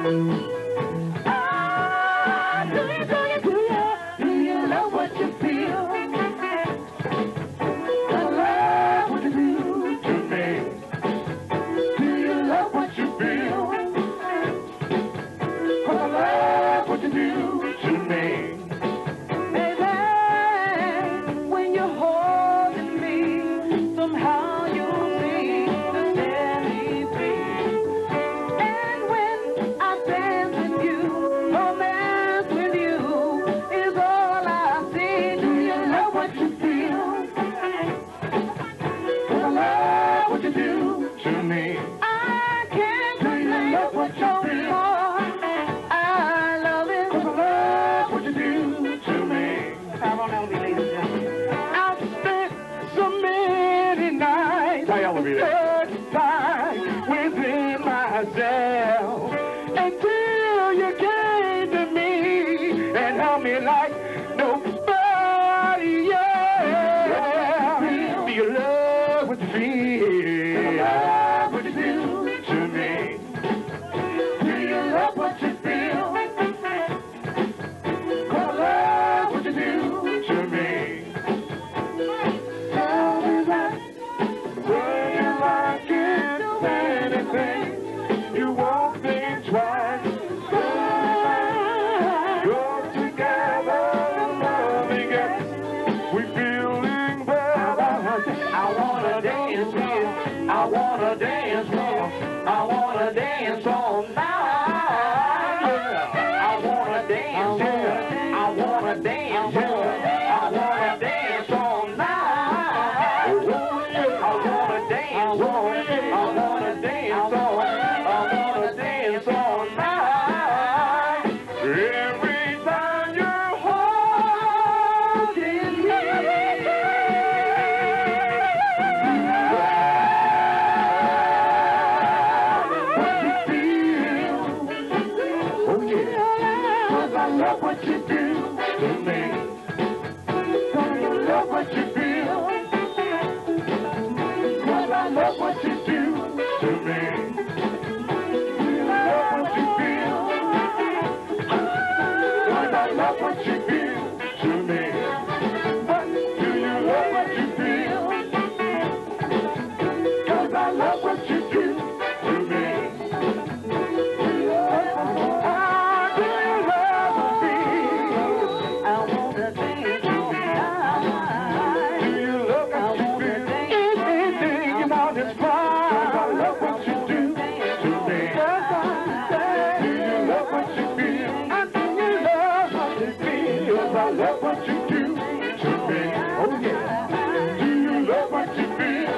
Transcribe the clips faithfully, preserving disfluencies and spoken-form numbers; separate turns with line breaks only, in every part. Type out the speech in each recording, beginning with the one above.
Ah, do you, do you, do you, do you love what you feel? I love what you do to me. Do you love what you feel? Cause I love what you do to me. Baby, when you're holding me, somehow you'll see the steady beat. And when I dance with you, romance with you is all I see. Do you love what you feel? Cause I love what you do to me. I can't complain. Do you love what you feel? I love it. Cause I love what you do to me. Come on, L B, ladies and gentlemen. I've spent so many nights satisfied within myself until you came to me and held me like nobody else. Do you love what you feel? I love what you do to me. Do you love what you feel? Cause I love what you do to me. Tell me that when you like it, anything, you won't think twice. Go together, loving it, we feeling better. I wanna dance here, I wanna dance more, I wanna dance all night. I wanna dance here, I wanna dance more, I wanna dance all night. I wanna dance more, I wanna dance all, I wanna dance all night. Every time you're holding me. I love what you do to me. Don't you love what you feel? Cause I love what you do to me. Do you love what you feel? Cause I love what you feel to me. But do you love what you feel? Cause I love what you do to me. I love what you do to me. Oh yeah. Do you love what you feel?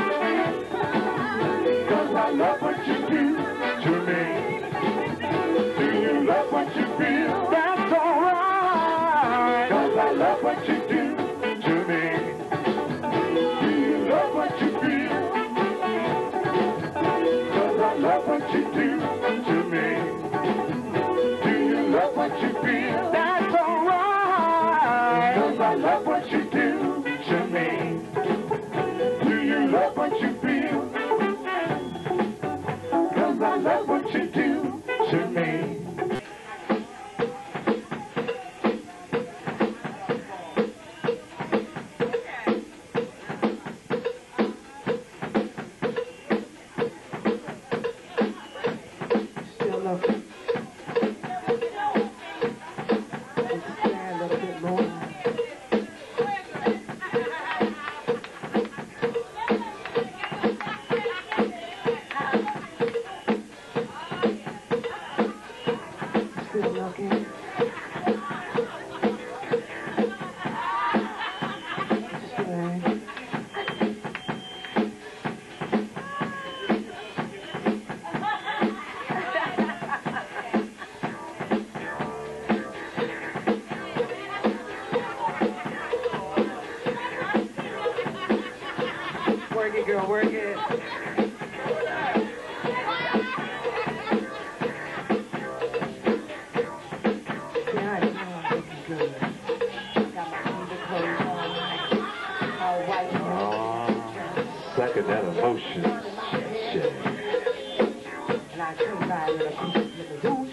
Cause I love what you do to me. Do you love what you feel? That's alright. Cause I love what you do to me. Do you love what you feel? Cause I love what you do to me. Do you love what you feel? That's alright. Cause I love what you do to me. Do you love what you feel? Cause I love what you do to me. Still love you. Stand a little bit more. Still looking. Stay. Work it, girl, work it. Yeah, I know I'm looking good. Got my underclothes on, all white. Oh,
second that emotion. Shit.
And I come by with a piece of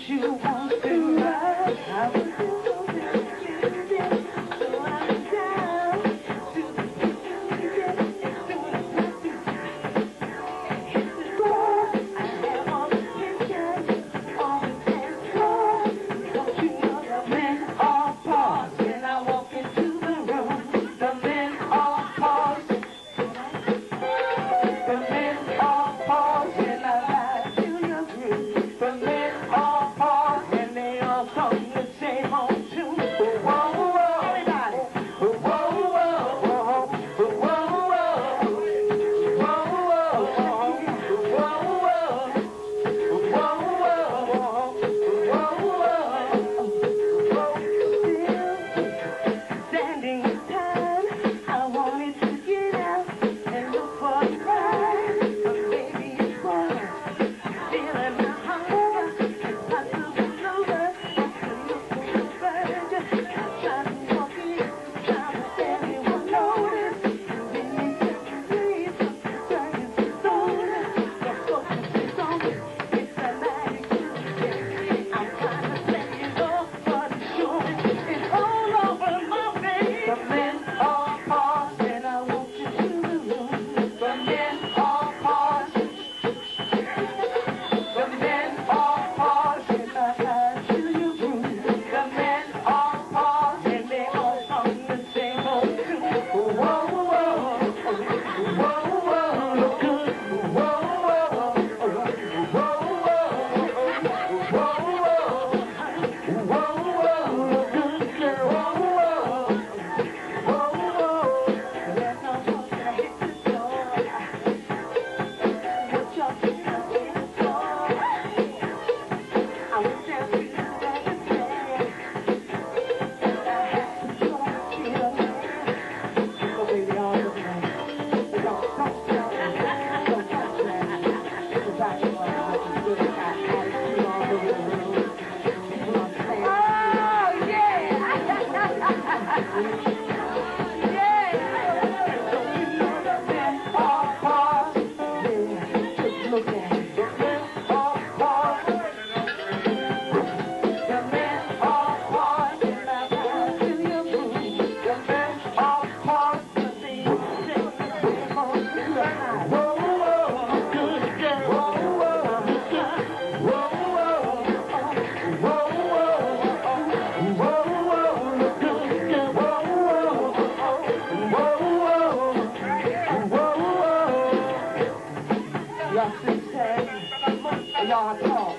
Y'all talk.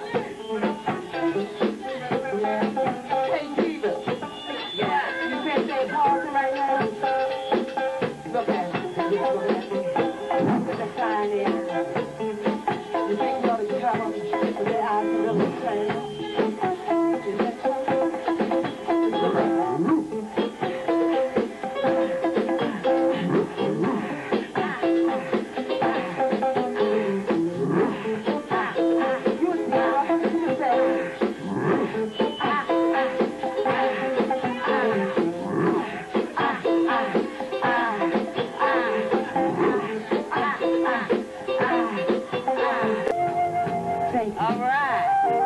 Hey, Divas. Yeah. You can't say pause right now? Look at it. Look at it. Look at the sign there. You think you ought to come up and stick with their eyes a little tail? Is that so? Look at that. All right.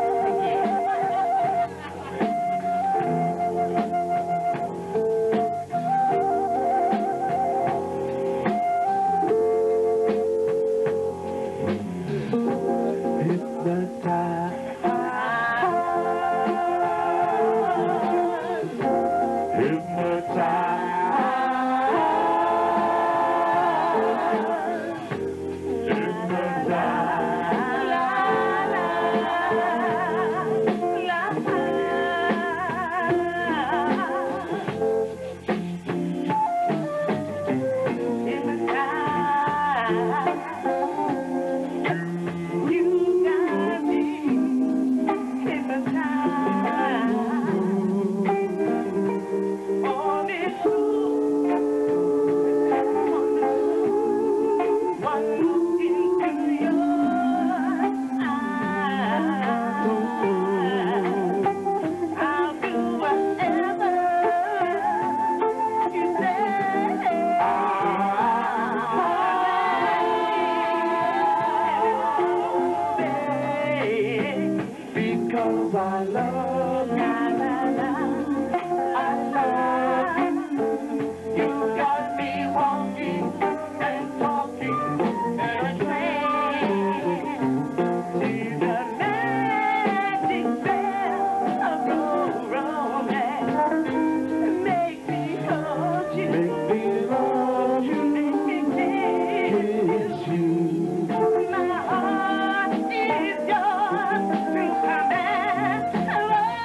Because I love you, I love you. You got me walking and talking in a trance. See the magic spell of your romance. Make me hold you, make me love you, make me kiss you. My heart is yours to command.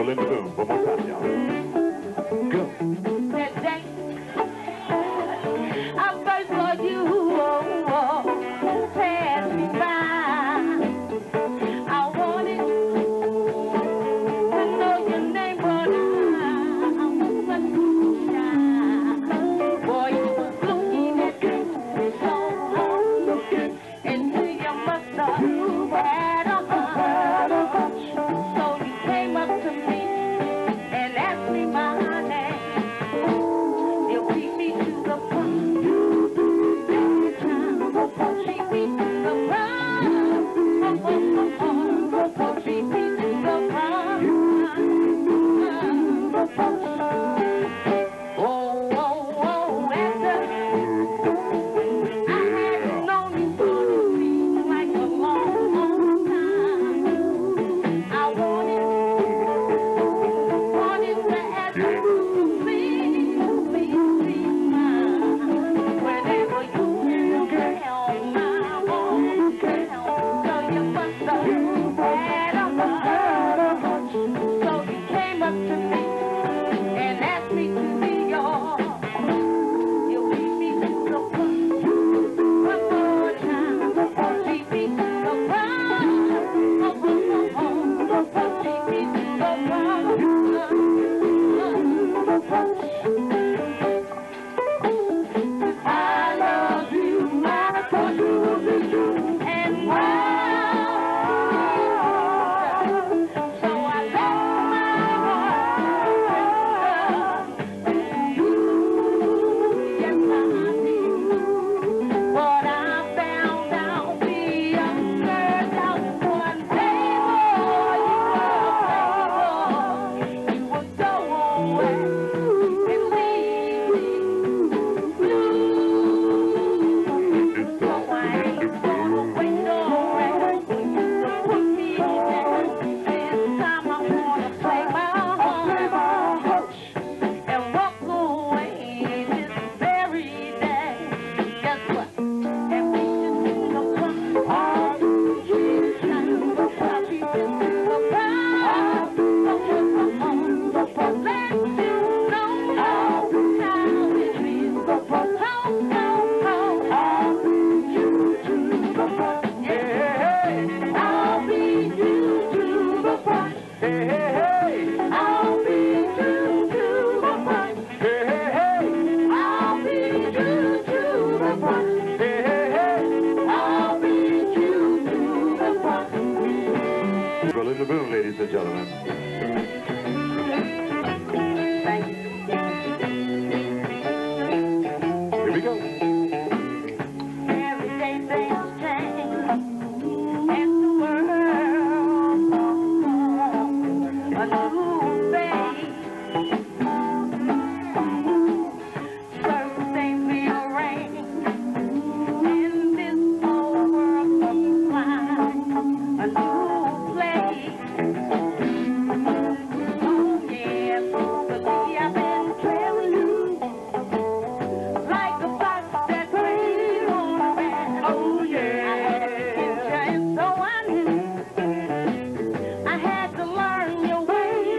Berlin the Boom. One more time, y'all. Go.
That day I first saw you, oh, oh, pass me by. I wanted to know your name, but I wasn't shy. Boy, you was looking at me so long, and you must have had a hunch. So you came up to me and asked me my name. You beat me to the punch. You beat me to the punch. Beat me to the punch. Beat me to the punch. Oh, oh, oh, after I had known you for like a long, long time. I wanted, wanted to ask you to please, please, please, mine. Whenever you down, I won't down. So you must have had a hunch. So you came up to me and asked me to be yours. You beat me to the punch. One more time. Beat me to the punch. Beat me to the punch. I love you, my country, and mine. So I let my heart to you. Yes, I did. But I found out the other out one day, boy, you were so away and leave me blue. So I ain't gonna wait around for you to put me down. This time I wanna play my heart and walk away this very day. Guess what? And we just do the fun. I'll be you to the fun. I'll be you to the fun. Let you know how it is. Ho, ho, ho. I'll be you to the fun. Yeah. I'll be you to the fun.
Hey, hey, hey.
I'll be you to the fun.
Hey, hey, hey.
I'll be you to the fun.
Hey, hey, hey.
I'll be you to the fun.
Berlin the Boom, ladies and gentlemen.
Thank you.
Here we go.
Every day things change, and the world a new phase. Certain things rearrange, and this whole world comes flying a new place. Oh yeah, but see I've been trailing you like a fox that's waiting on a rat.
Oh, yeah.
I had to get you, and so I knew I had to learn your ways.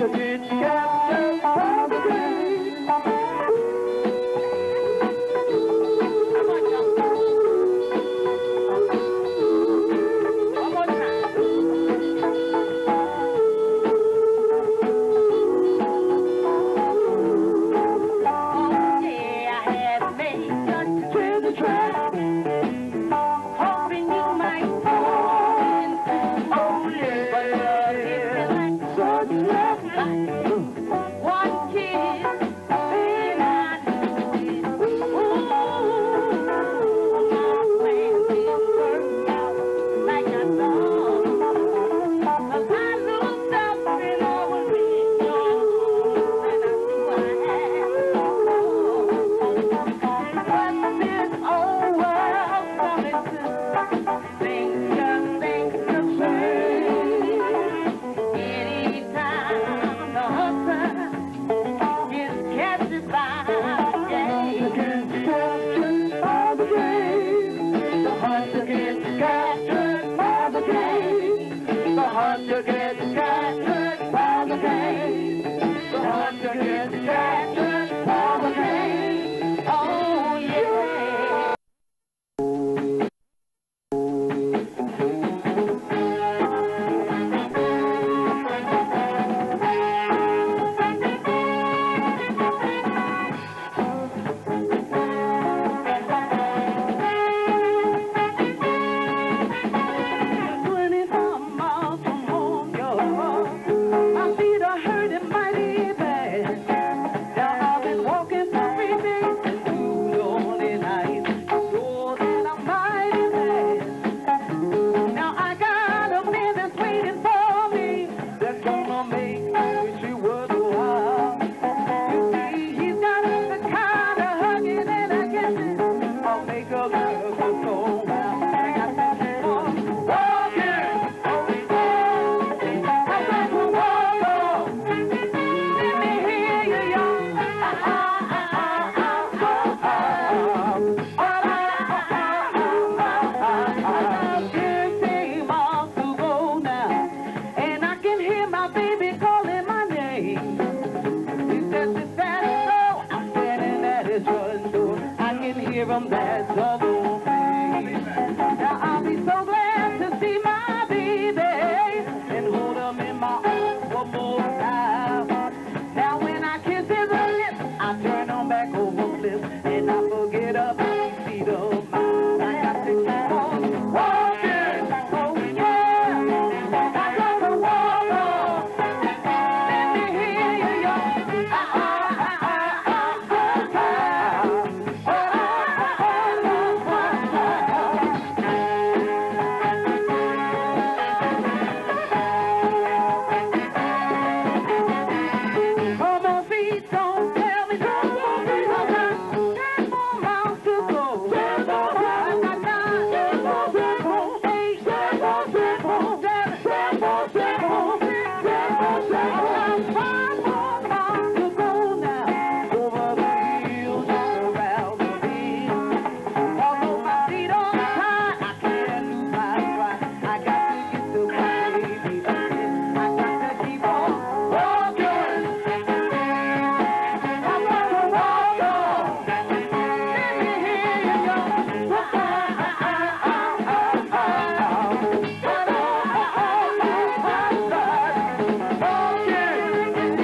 to get captured by the game.
One more time. Oh, yeah, I had made such a the track, hoping you might fall into.
Oh yeah,
But love is like
such love.
one kiss, then I knew it. Ooh, my plans didn't work out like I thought. 'Cause I looked up and I was in your arms, and I knew I had to go. But this old world started to think of things to change. Anytime the husband is captured by the game,
Gets captured by the game. The hunter gets captured by the game. The hunter gets captured by the game. The hunter gets captured by the game.
oh yeah. twenty-five miles from home, yo. My feet are hurting mighty bad. Now I've been walking for three days and two lonely nights. Sure that I'm mighty bad. Now I got a man that's waiting for me, that's gonna make me she worthwhile. You see, he's got the kind of hugging and I guess it I'll make a girl go so wild. I got to keep on walking. I got to walk on. Let me hear you, y'all. Ah, ah, ah, ah, ah, ah, ah. I got fifteen miles to go now, and I can hear my baby calling my name. He says it's fast, so I'm standing at his front door. I can hear him, that's all the thing. Now I'll be so glad to see my baby and hold him in my arms one more time. Now when I kiss his lips, I turn on back over flips, and I forget about feet of mine. I got to keep on walking. Oh yeah, I got to walk on. Let me hear you, y'all. Ah, ah, ah, ah, ah, ah, ah. Oh, ah, ah, ah, ah, ah, ah. Come on, feet, don't tell me no more. I got ten more miles to go. I got nine, ten more, ten more, eight, ten more, ten more, seven, ten more, ten more, six, ten more, ten more. I got five more miles to go now. Over the hills and around the bend. Although my feet are tired, I can't lose my stride. I got to get to my baby again. I got to keep on walking. I'm gonna walk on. Let me hear you, y'all. Ah, ah, ah, ah, ah, ah, ah. Ah, ah, ah, ah, ah, ah. Walking.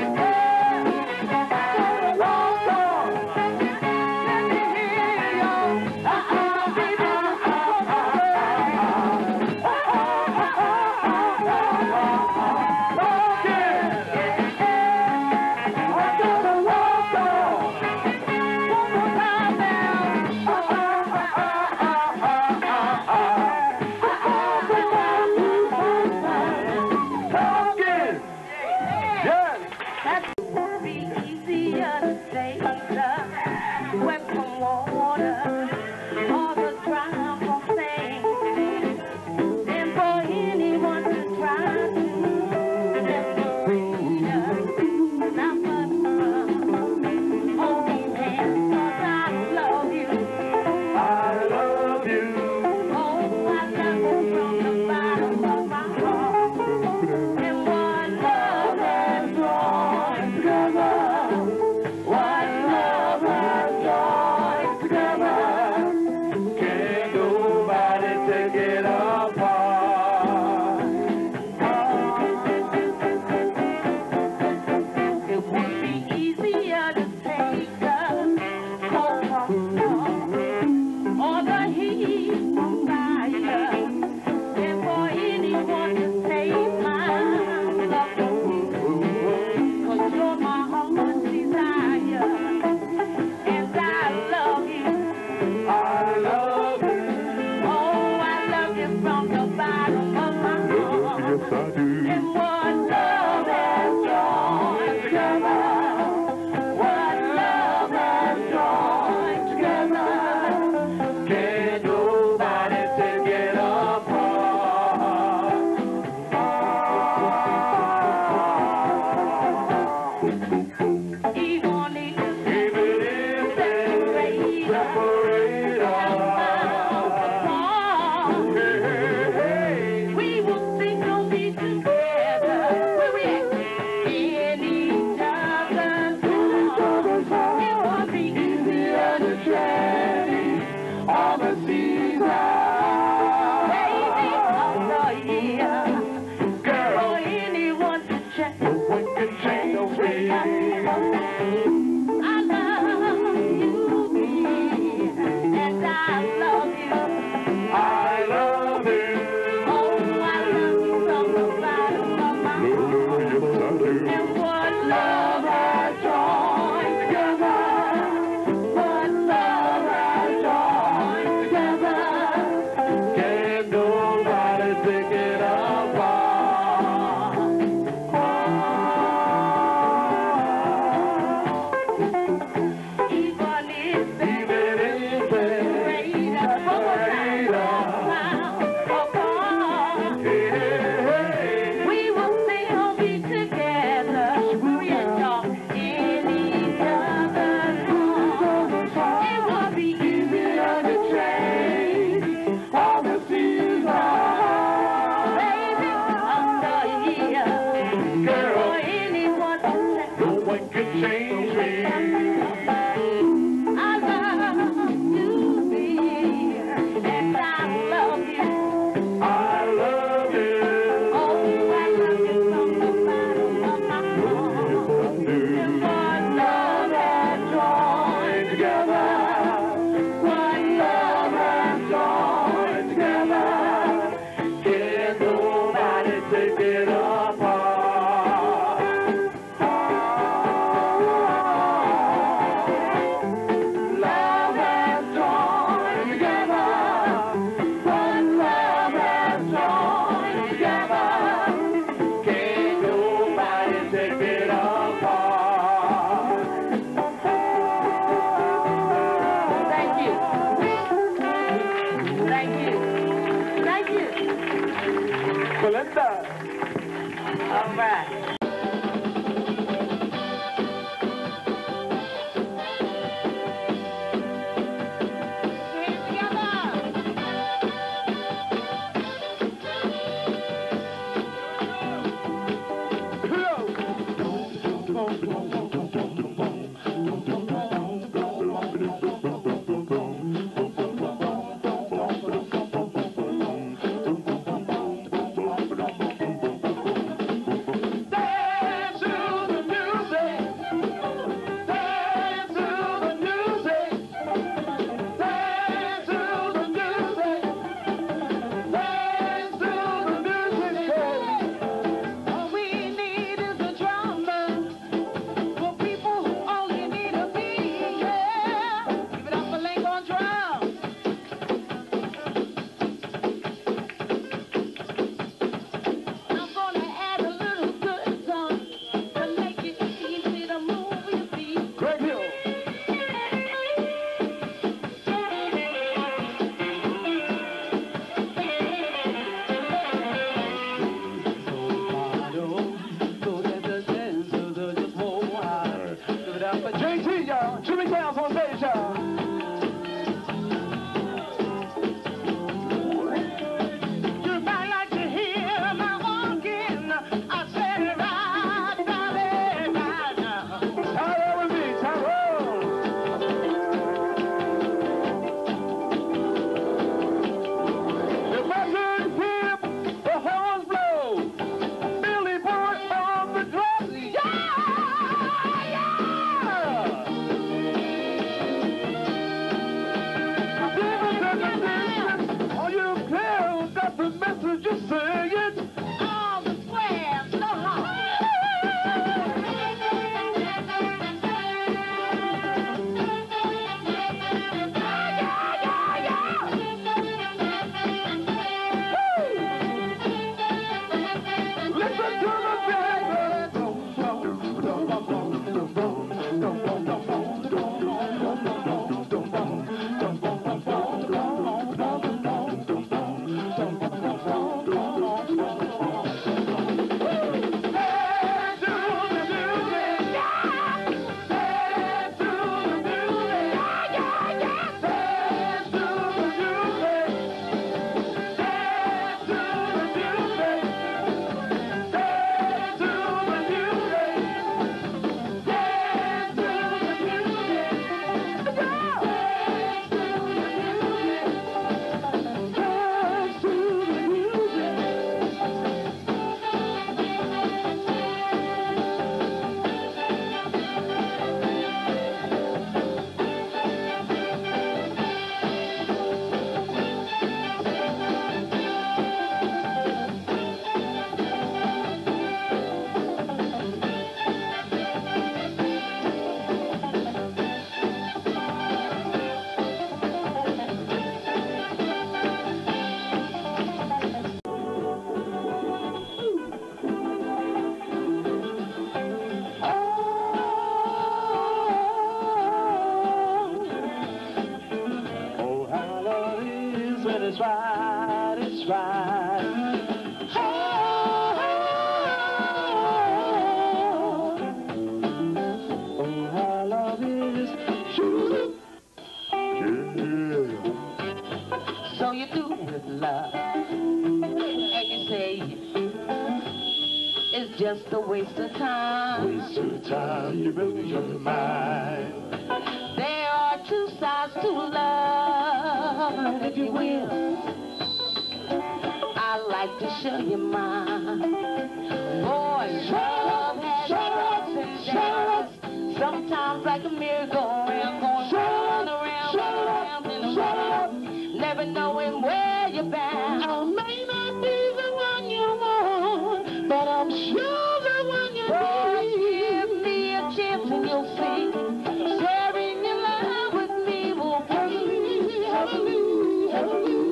just a waste of time.
Waste of time, you lose your mind.
There are two sides to love, if you will. I'd like to show you mine. Boy, love has ups and downs. Sometimes like a merry-go-round, going round, around, around, and around, never knowing where you're bound. I may not be the one you want, but I'm sure the one you need. Give me a chance and you'll see. Sharing your love with me will be heavenly, heavenly.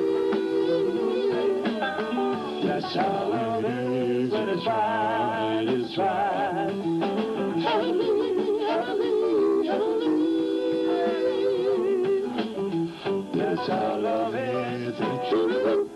That's how love is when it's right, it's right. Heavenly, heavenly, heavenly. That's how love is, it's true.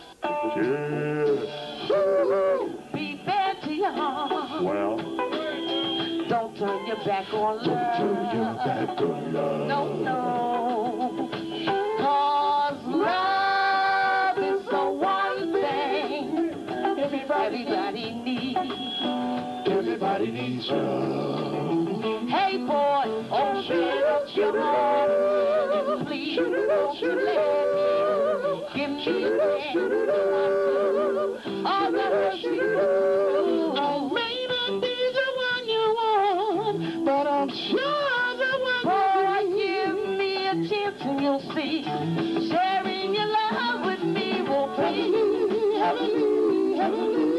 Yeah.
Be fair to your heart.
Well,
don't turn your back on love.
Don't turn your back on love.
No, no. Cause love is the one thing everybody, everybody needs.
Everybody needs love.
Hey boy, open up your heart. Please, don't you let me. Give me a hand. All the hurt you do. I may not be the one you want, but I'm sure the one. Boy, give me a chance and you'll see. Sharing your love with me will be heavenly, heavenly.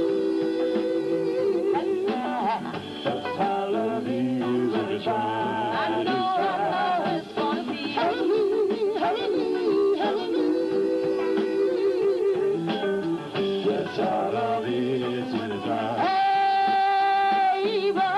That's how love is when it's right.
I know, I know it's gonna be
heavenly, heavenly, heavenly. That's how love is when it's right.
Hey, boy.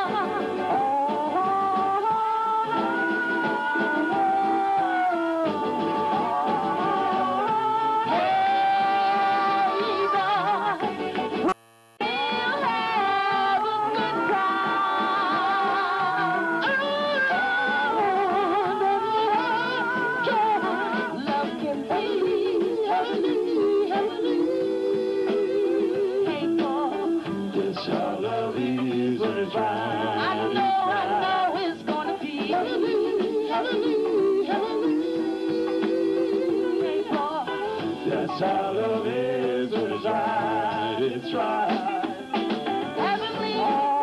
That's how love is when it's right, it's right.
Heavenly.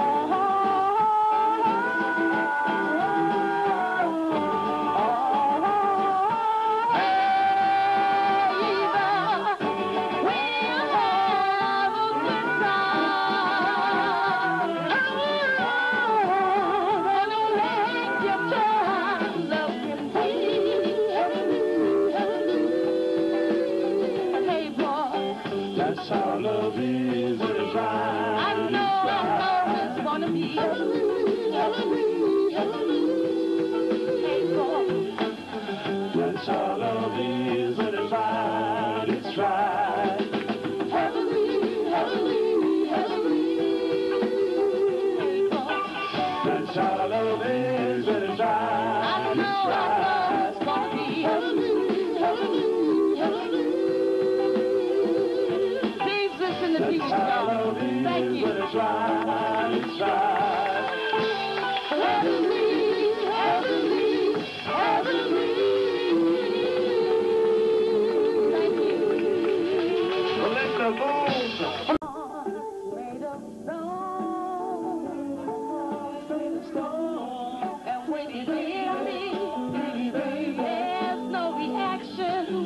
That's how love is when it's right.
I know, I know it's gonna be
heavenly, heavenly, heavenly.
Hey, boy.
That's how love is when it's right, it's right. Heavenly, heavenly, heavenly.
Hey, boy.
That's how love is when it's right,
I know,
it's right.
I know it's gonna be
Heavenly, heavenly, heavenly.
in the future, y'all. Thank you.
It's right, it's right.
Heavenly, heavenly, heavenly. Thank you.
Well, let the bones.
Made of stone, made of stone. And when you hear me, there's no reaction.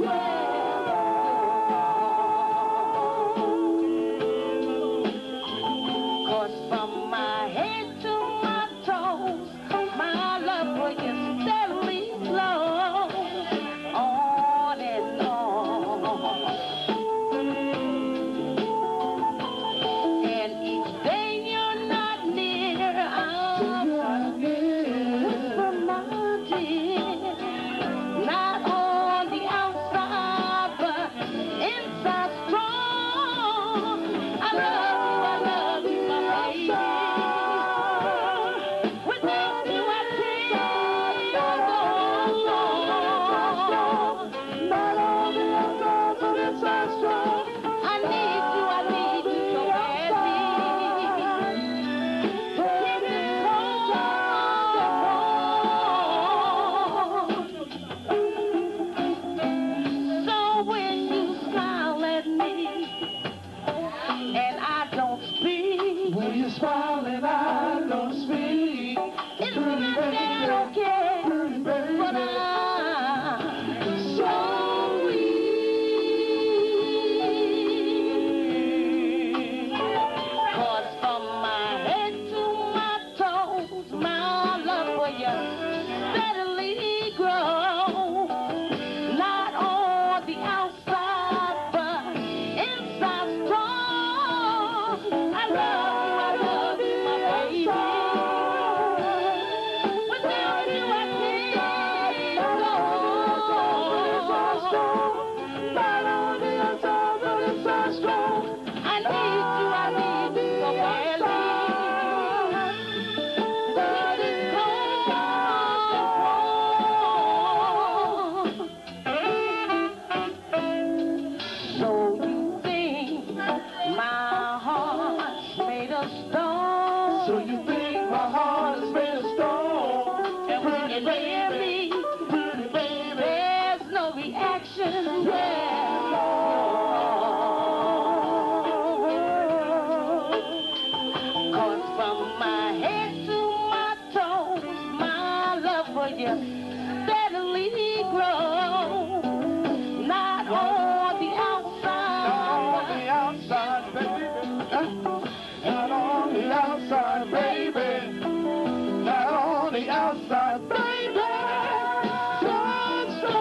From my head to my toes, my love for you steadily flows on and on. And each day you're not near, I'll whisper my you steadily grow. Not on the outside.
Not on the outside, baby. Not on the outside, baby. Not on the outside, baby. So, so.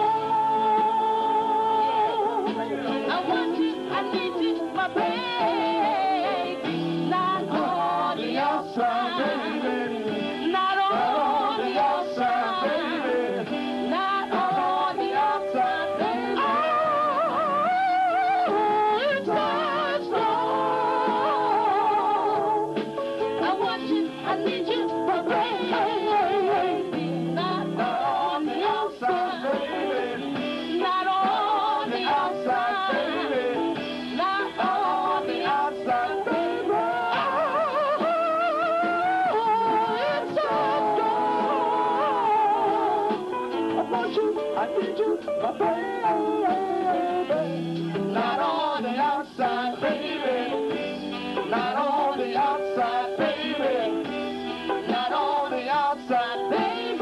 I want you, I need you, my baby. Not on the outside,
baby.
not on the outside,
baby.
not on the outside, baby.
Oh, it's not so.
I want you, I need you, my baby. Not on the outside,
baby.
not on the outside,
baby.
not on the
Outside, baby. Oh, it's so I want you, I need you, my baby. Not on the outside, baby. Not on the outside, baby. Not on the outside, baby.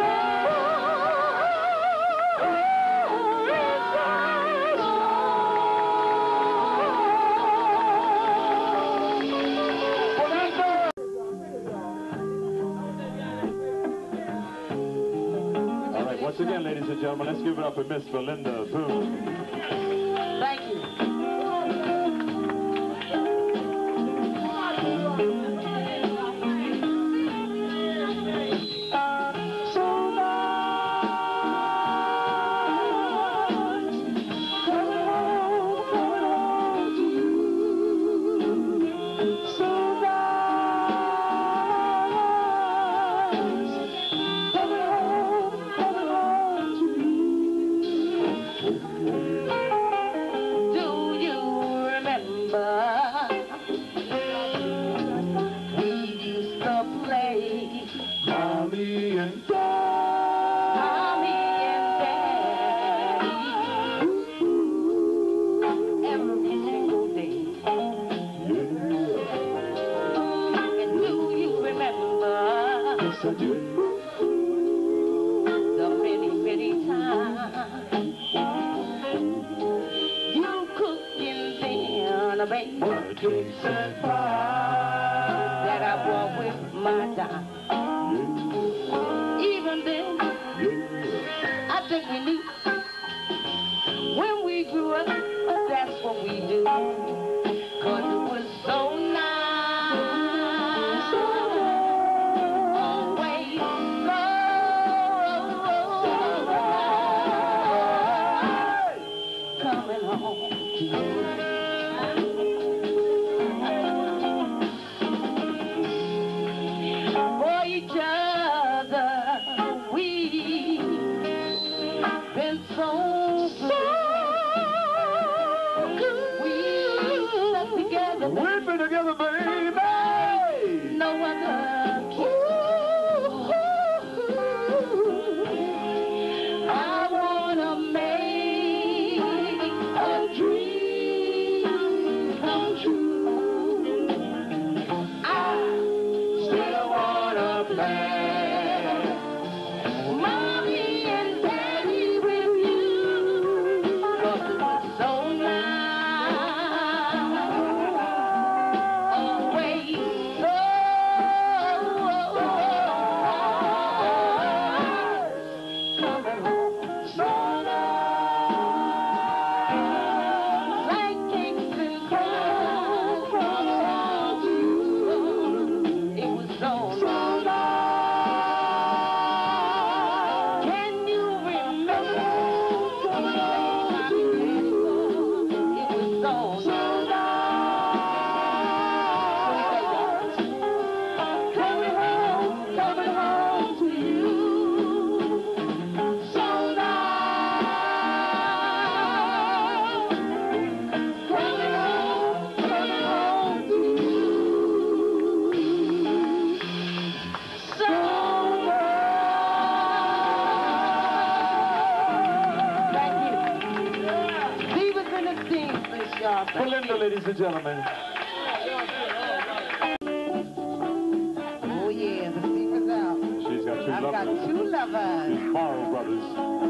All right, once again, ladies and gentlemen, let's give it up for Miss Belinda Boone.
Thank you. Do you remember we used to play
Mommy and
Mommy and Daddy every single day? And do you remember
yes, I do.
the many, many times you cooking dinner, baby,
Cakes and pie.
that I brought with my dime? Even then, I think we knew when we grew up, that's what we do. Cause it was so nice. Always so coming home to you. For each other, we've been so good. We stuck together,
We've been together, baby.
no other can. I wanna make a dream come true. I
Still wanna play.
Mommy and Daddy with you, 'cause it was so nice. Always so coming home.
So
Like cakes and crumbs from you. It was so nice. Can you remember? It was so nice. Coming home, coming home to you. So nice. Coming home, coming home to you. So nice. Thank you. Divas in the scene, please, y'all. Thank
Belinda, ladies and gentlemen.
Oh yeah, the secret's out.
She's got two
I've
lovers.
got two lovers.
The Morrow Brothers.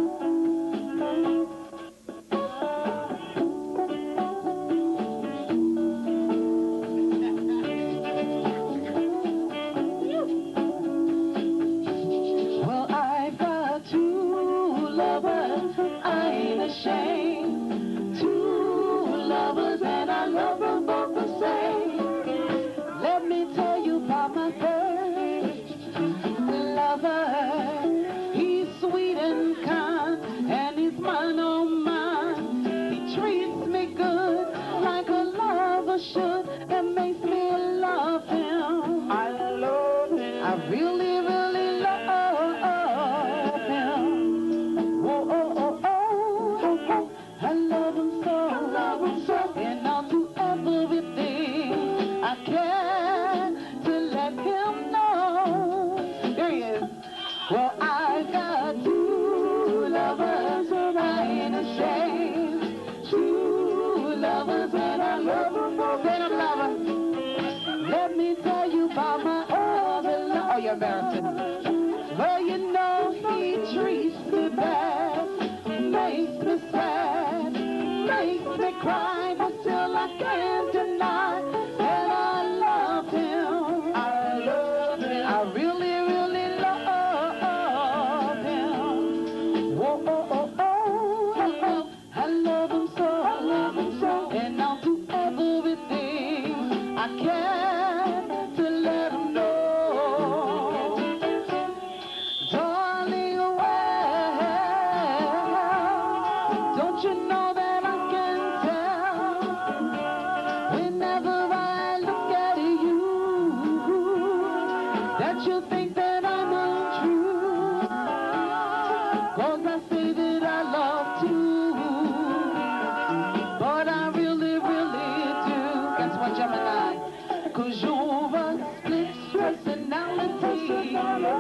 Well, I've got two lovers, I ain't ashamed. Two lovers and I love them both the same. Let me tell you about my first lover. He's sweet and kind, and he's mine on mine. He treats me good like a lover should, and makes me love him. I love him. I really, really love him. Whoa, oh, oh, oh, oh. I love him so, I love him so, and I'll do everything I can to let him know. There he is. Well, I got two lovers, and I ain't ashamed. Two lovers, and I love them both. Then I'm lover. Let me tell you about my other love. Oh, you're embarrassing. Well, you know he treats me bad, makes me sad, makes me cry, but still I can't deny that I love him. I love him. I really, really love him. Whoa, oh, oh, oh, oh, oh. I love him so, I love him so, and I'll do everything I can to let him know. Darling, well, don't you know that I can tell whenever I look at you that you think that I'm untrue? 'Cause I say that I love you, but I really, really do. Guess what, Gemini? 'Cause you're a split personality,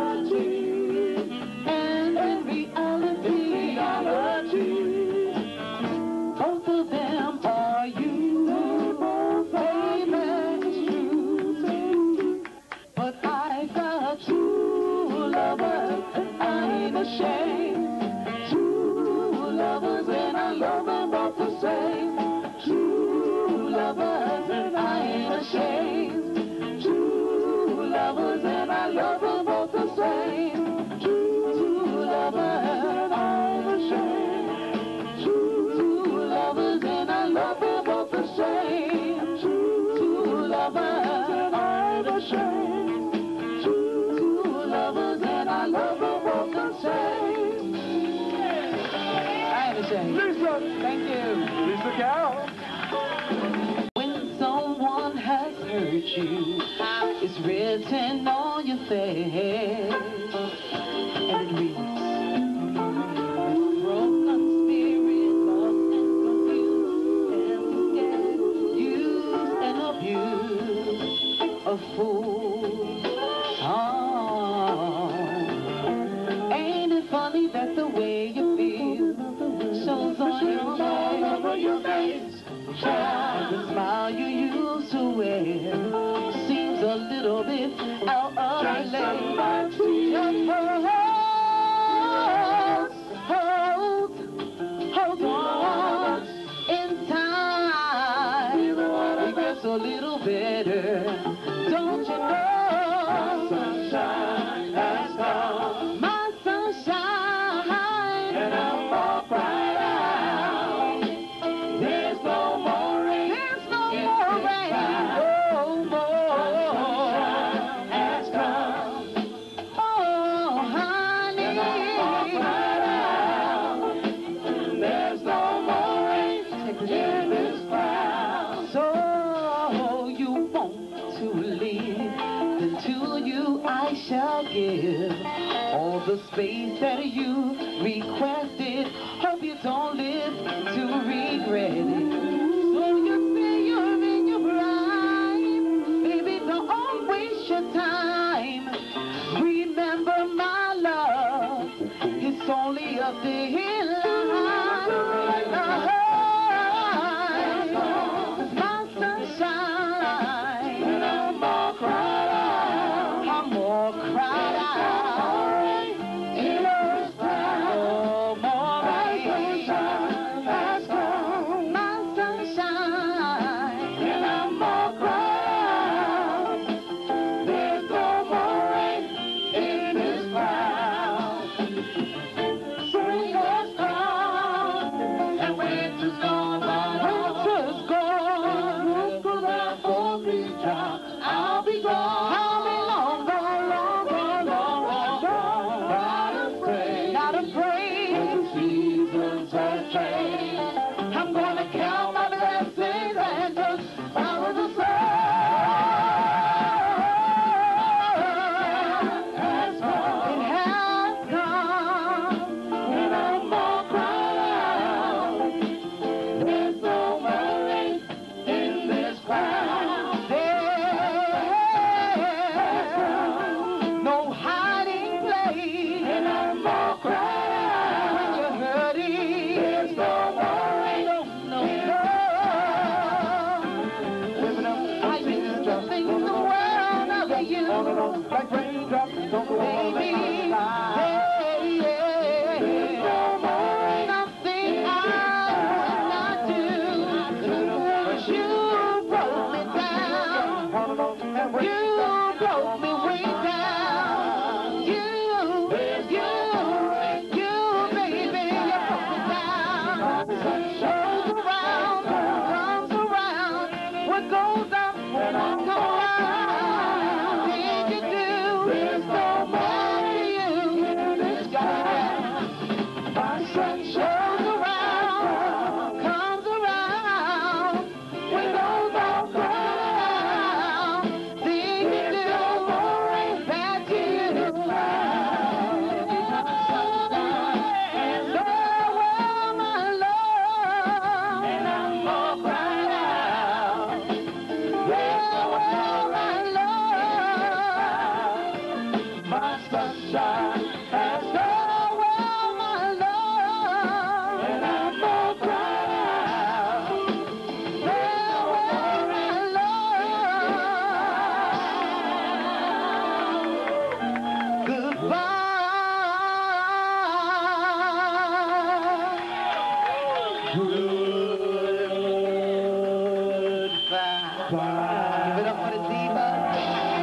and in reality, both of them are you, baby, it's true. But I got two lovers, I ain't ashamed. Two lovers, and I love them both the same. Two lovers, and I ain't ashamed. Two lovers, and I love them both the same. Two lovers, and I'm ashamed. Two lovers, and I love them both the same. Two lovers, and I'm ashamed. Two lovers, and I love them both the same. I ain't ashamed.
Lisa!
Thank you.
Lisa Carroll.
When someone has hurt you, it's written on your face, and it reads, broken spirit, lost and confused, and scared, used and abused, a fool. Oh, ain't it funny that the way you feel shows on your face, over your face? The smile you used to wear seems a little bit out of place. Just hold, hold, hold on. In time, it gets a little better. Don't you know? Sunshine has come. My sunshine, and I'm all cried out. There's no more rain. There's no more rain. No more. Sunshine has come. Oh, honey. And I'm all cried out. There's no more rain in this cloud. So you want to leave, then to you I shall give all the space that you requested. Hope you don't live to regret it. So you say you're in your prime, baby, don't waste your time. Remember my love, it's only a thin line. My sunshine, and I'm all cried out. I'm all cried out.
stop, don't go on
Baby,
my side.
yeah, yeah.
There's no more.
Nothing I would not do. But you broke me down. You broke me way down. You, you, you, baby, you broke me down. Goes around, comes around. What goes up, comes around. Did you do? There's no more to you. This guy, my sunshine goes around, comes around. What goes up, comes around. Did you do? That you do. And oh, my love, and I'm all cried out. Oh, my love, my sunshine has gone. Oh, my love, and I'm all cried out. Oh, my love, goodbye. Goodbye. Give it up for the divas.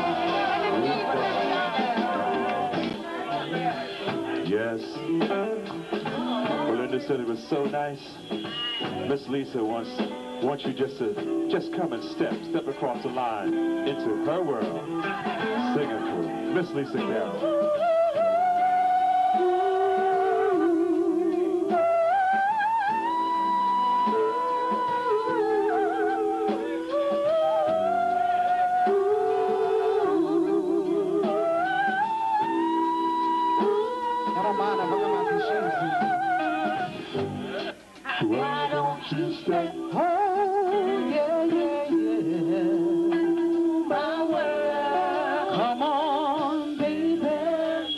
Yes. Belinda said it was so nice. Miss Lisa wants wants you just to just come and step, step across the line into her world. Singing for Miss Lisa Carroll.
I don't mind if I come out these shoes.
Why don't you step?
Oh, yeah, yeah, yeah. My world. Come on, baby.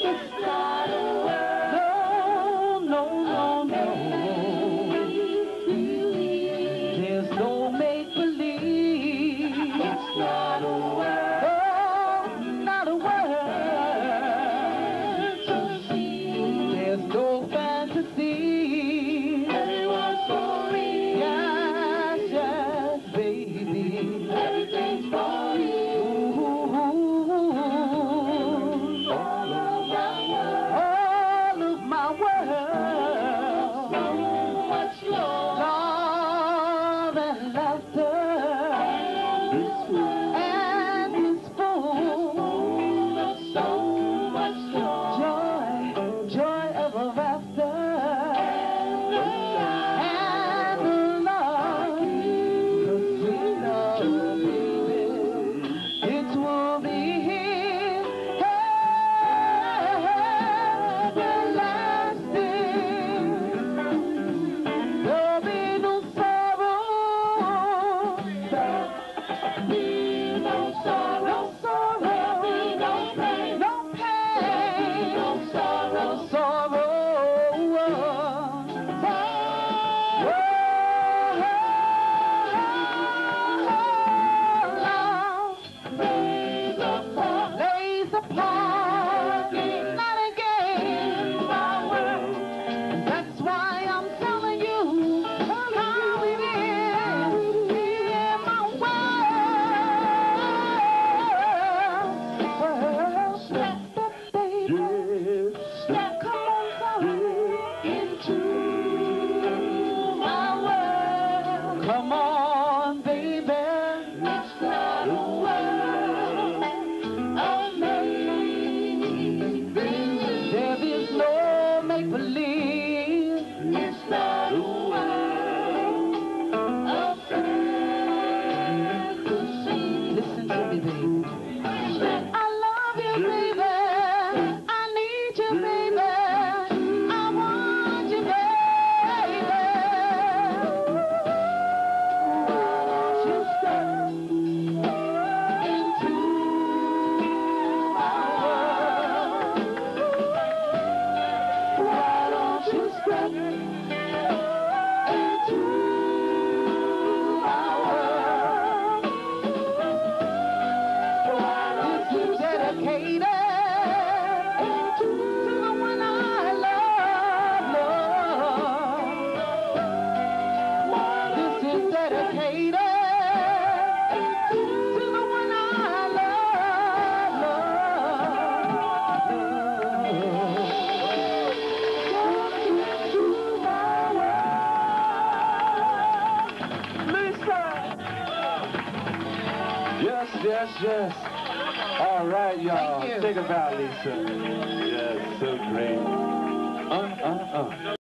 Yes, yes. All right, y'all.
Thank you.
Take a bow, Lisa. Yes, so great. Uh, uh, uh.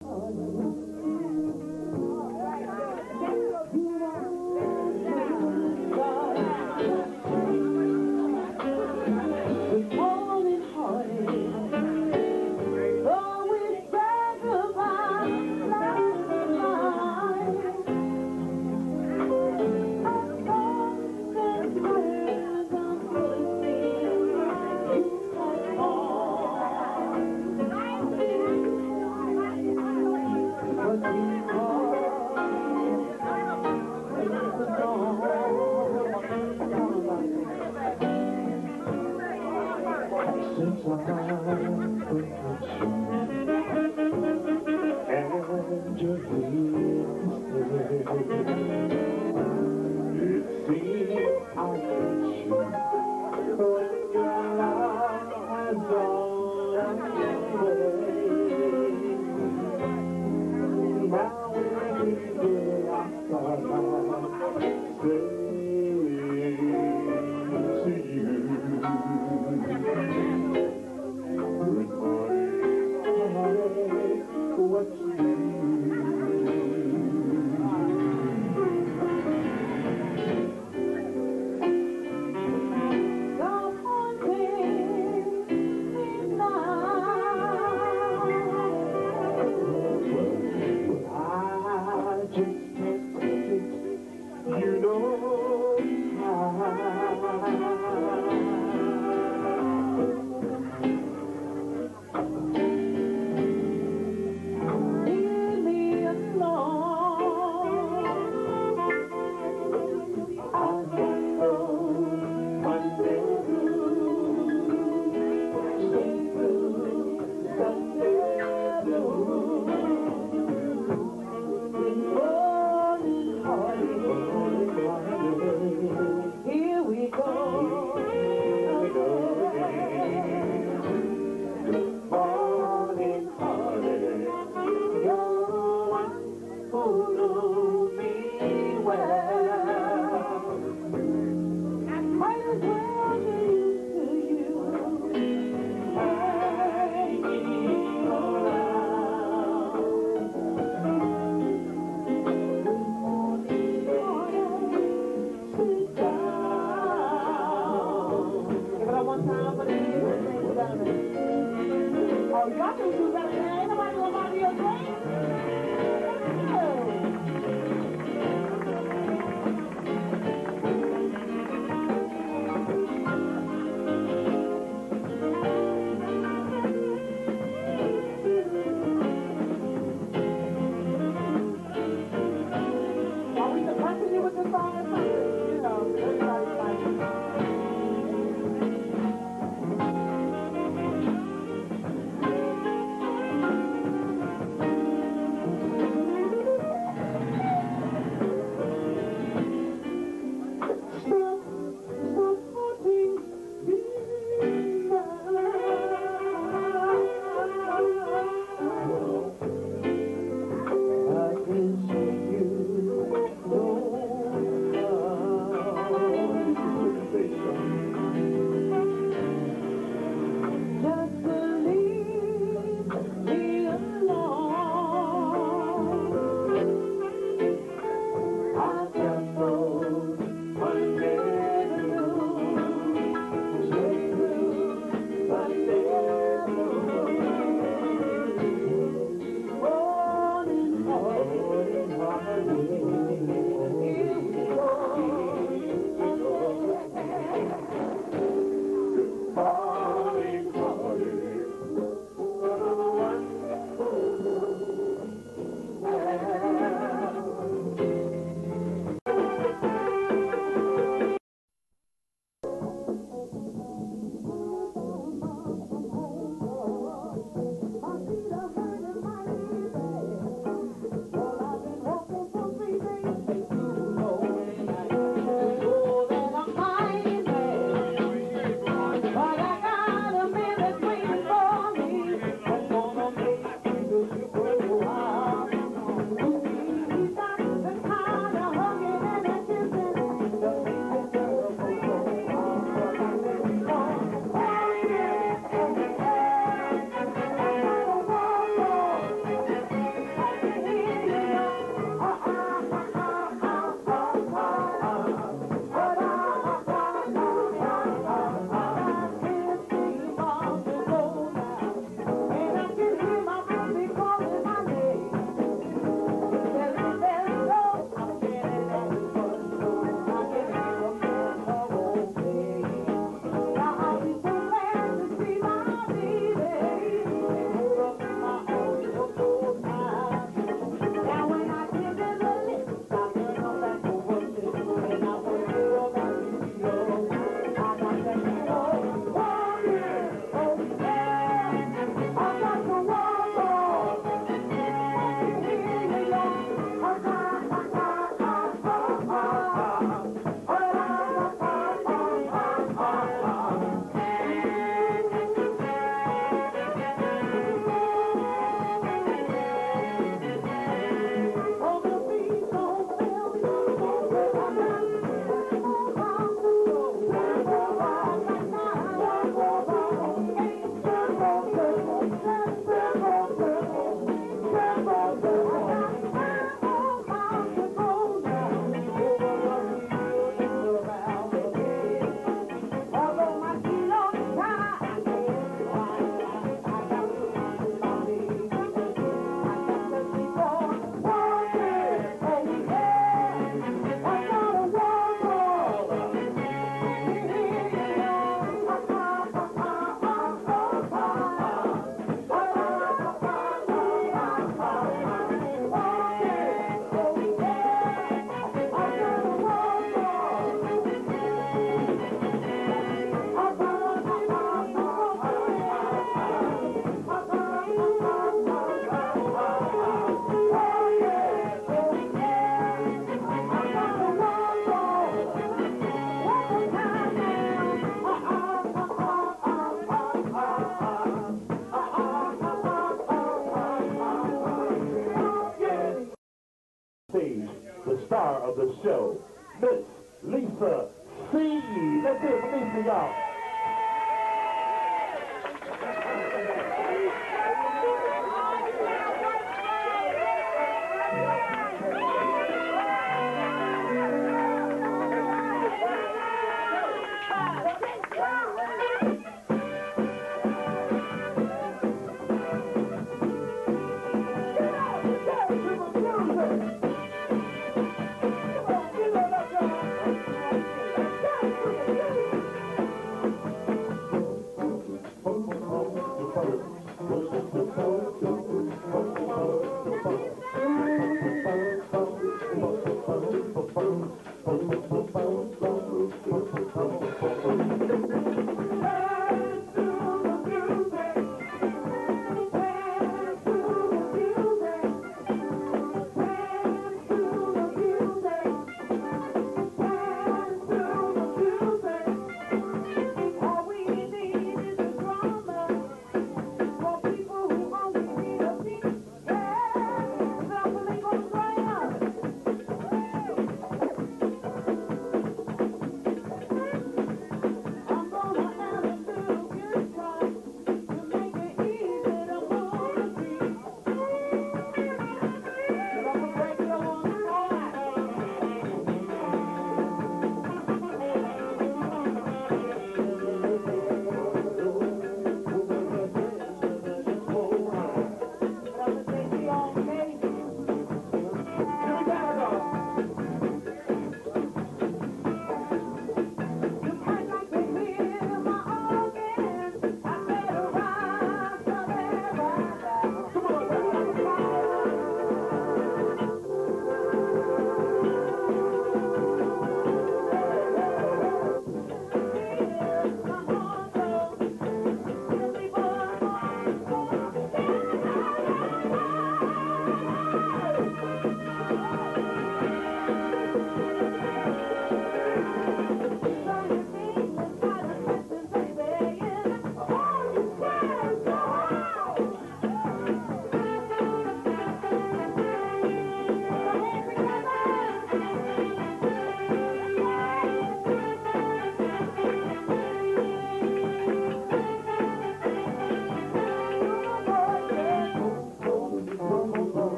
star of the show, Miss Lisa C. Let's hear it for Lisa, y'all.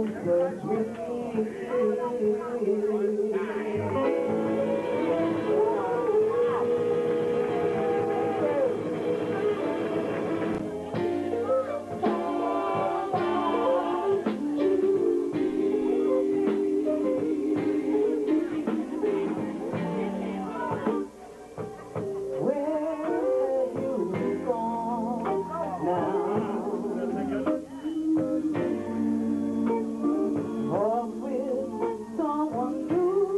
search with me. Someone new.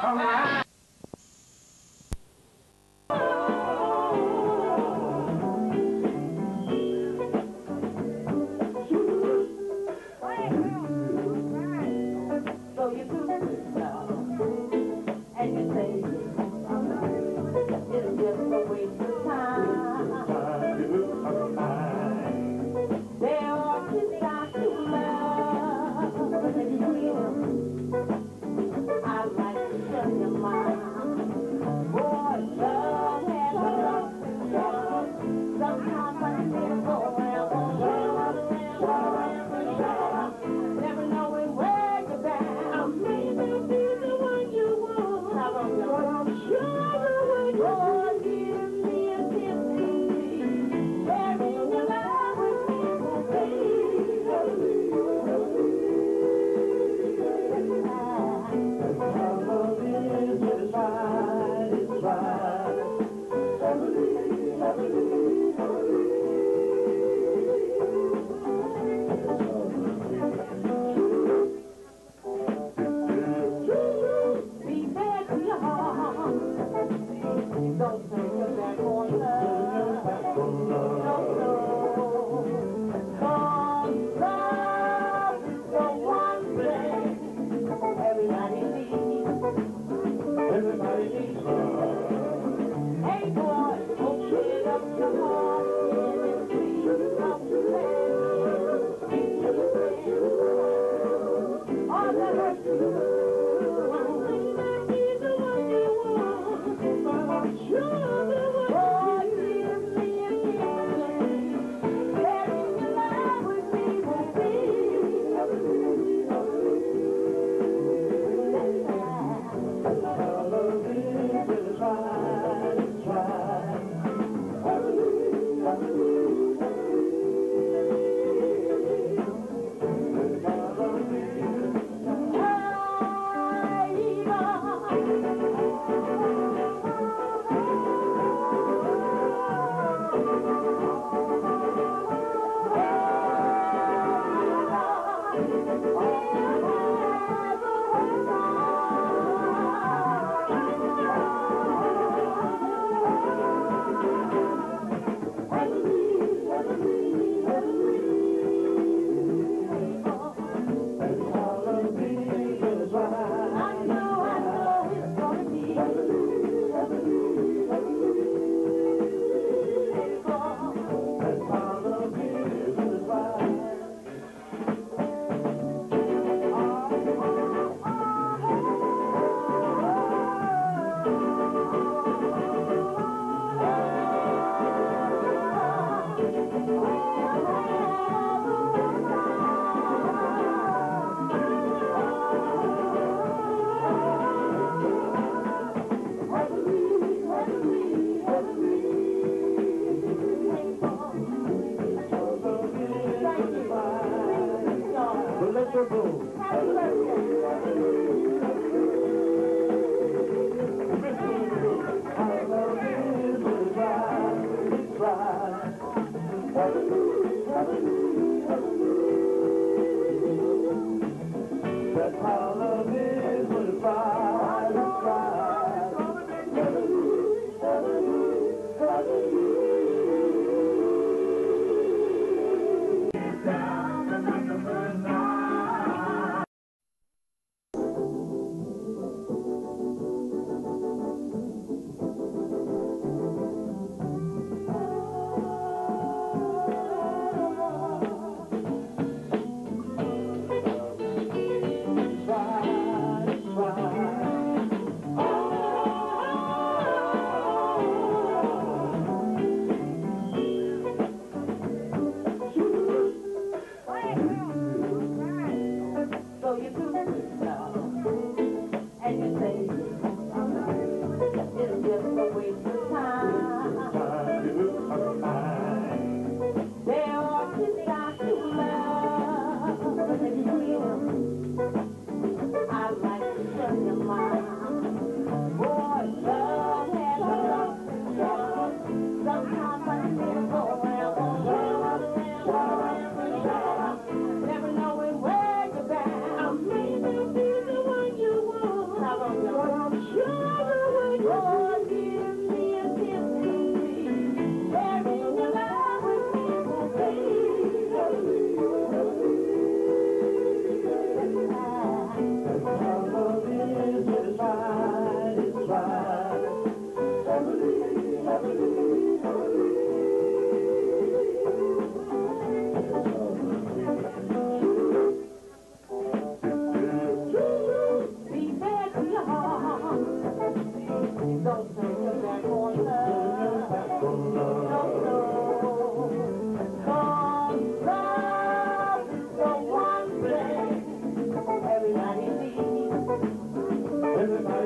Alright.
So you do this stuff, and you say, it's just a waste of time. There are kids got to love, and you will. I like to tell you.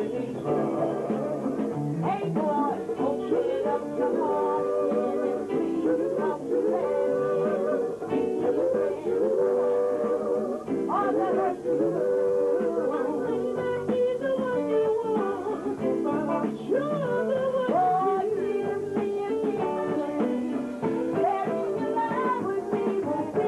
Hey boy, open up your heart and let me come to land. Keep your friends all that hurt you. He's the one you want, but you're the one. Oh, give me a kiss, sharing your life with me will be.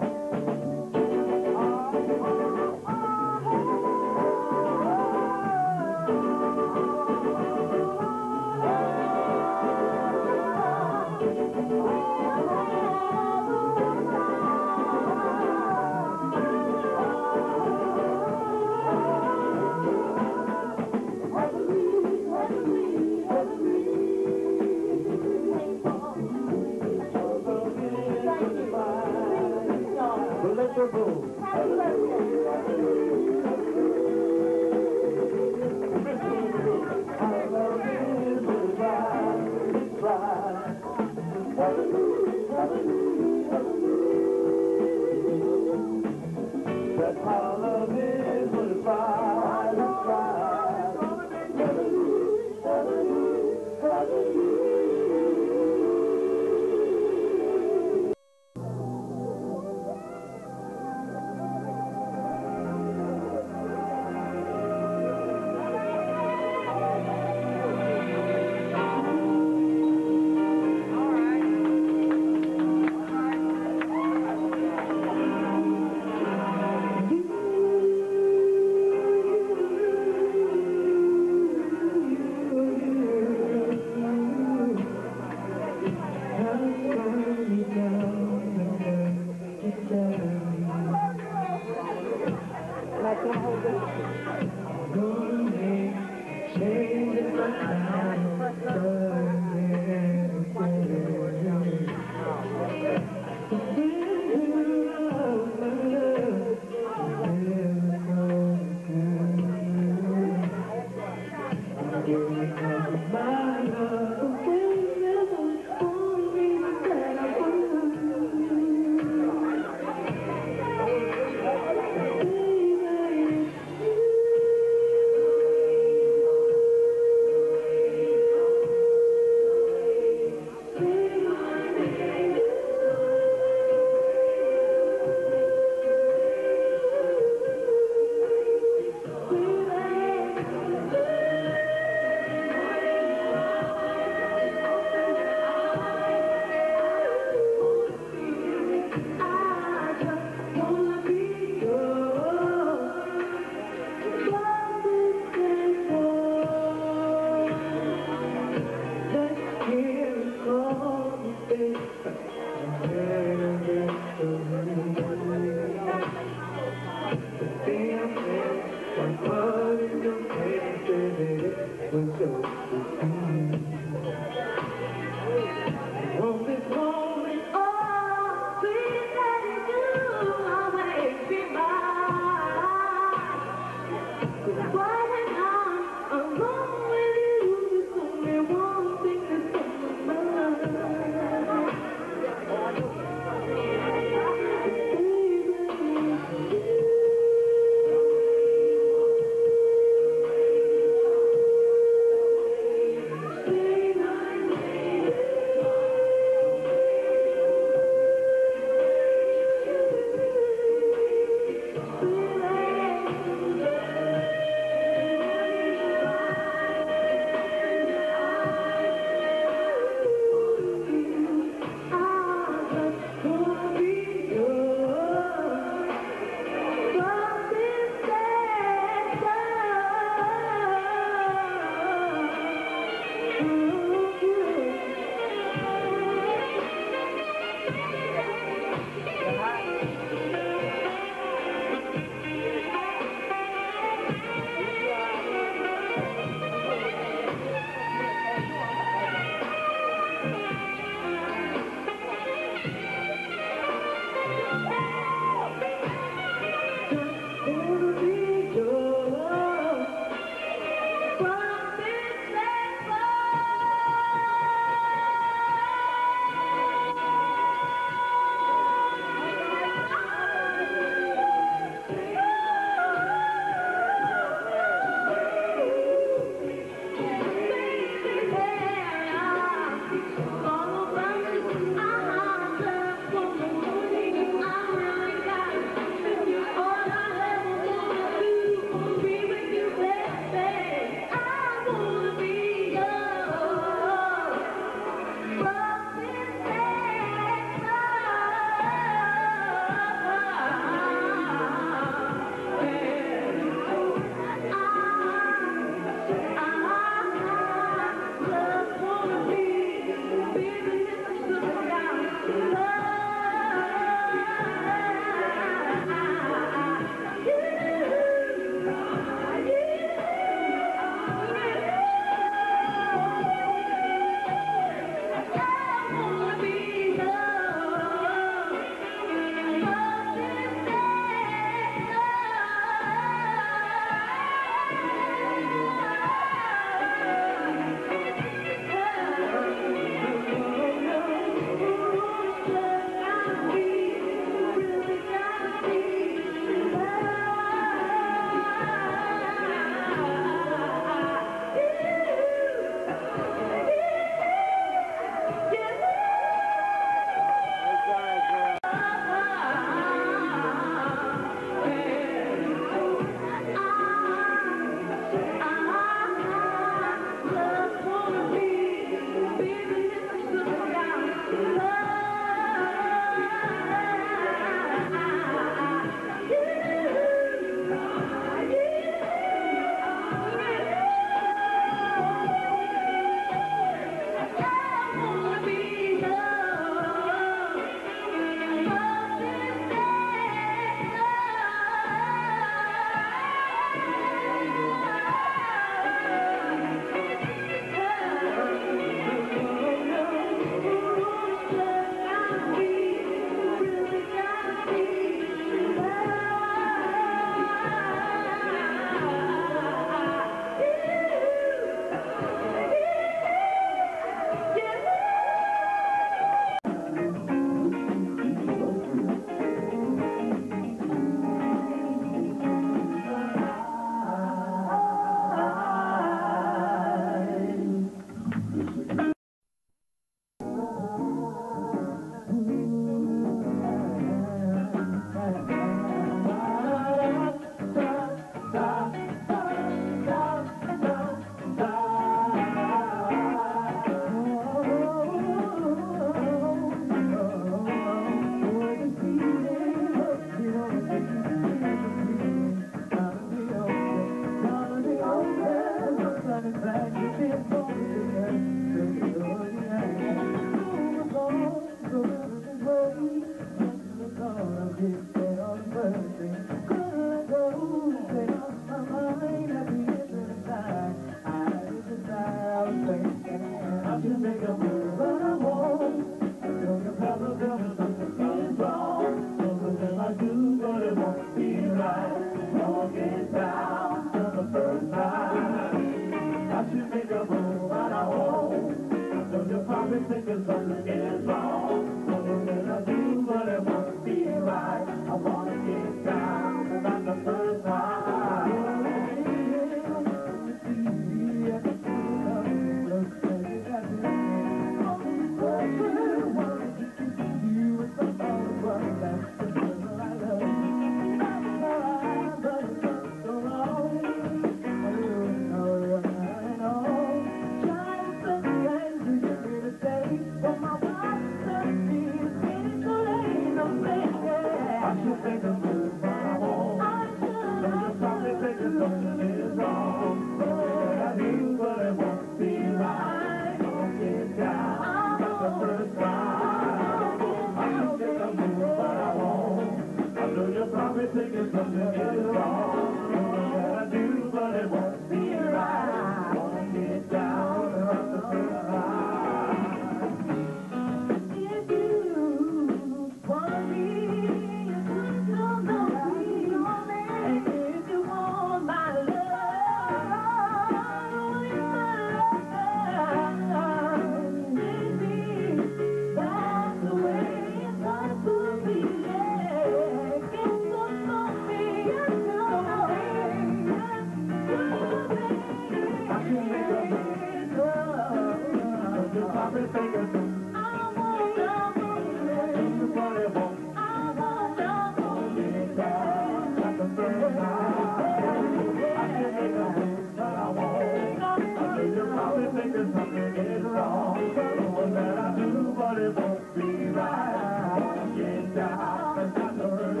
thinking something is wrong. The one that I do, but it won't be right. I wanna get down and not to hurt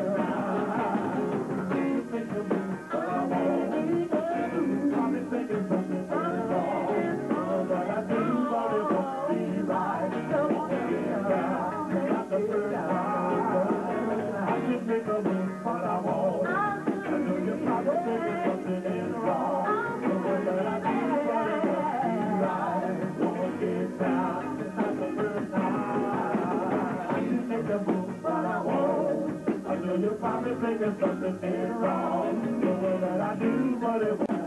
around. You think of me, but I won't. I've been thinking something is wrong. The one that I do, but it won't be right. I wanna get down and not to hurt around. I can think of me, but I won't. I know you're probably thinking something is wrong. The one that I do, but it won't be right. Won't get down and not to hurt around. I can think of me, but I won't. I know you're probably thinking something is wrong. The way that I do, but it won't.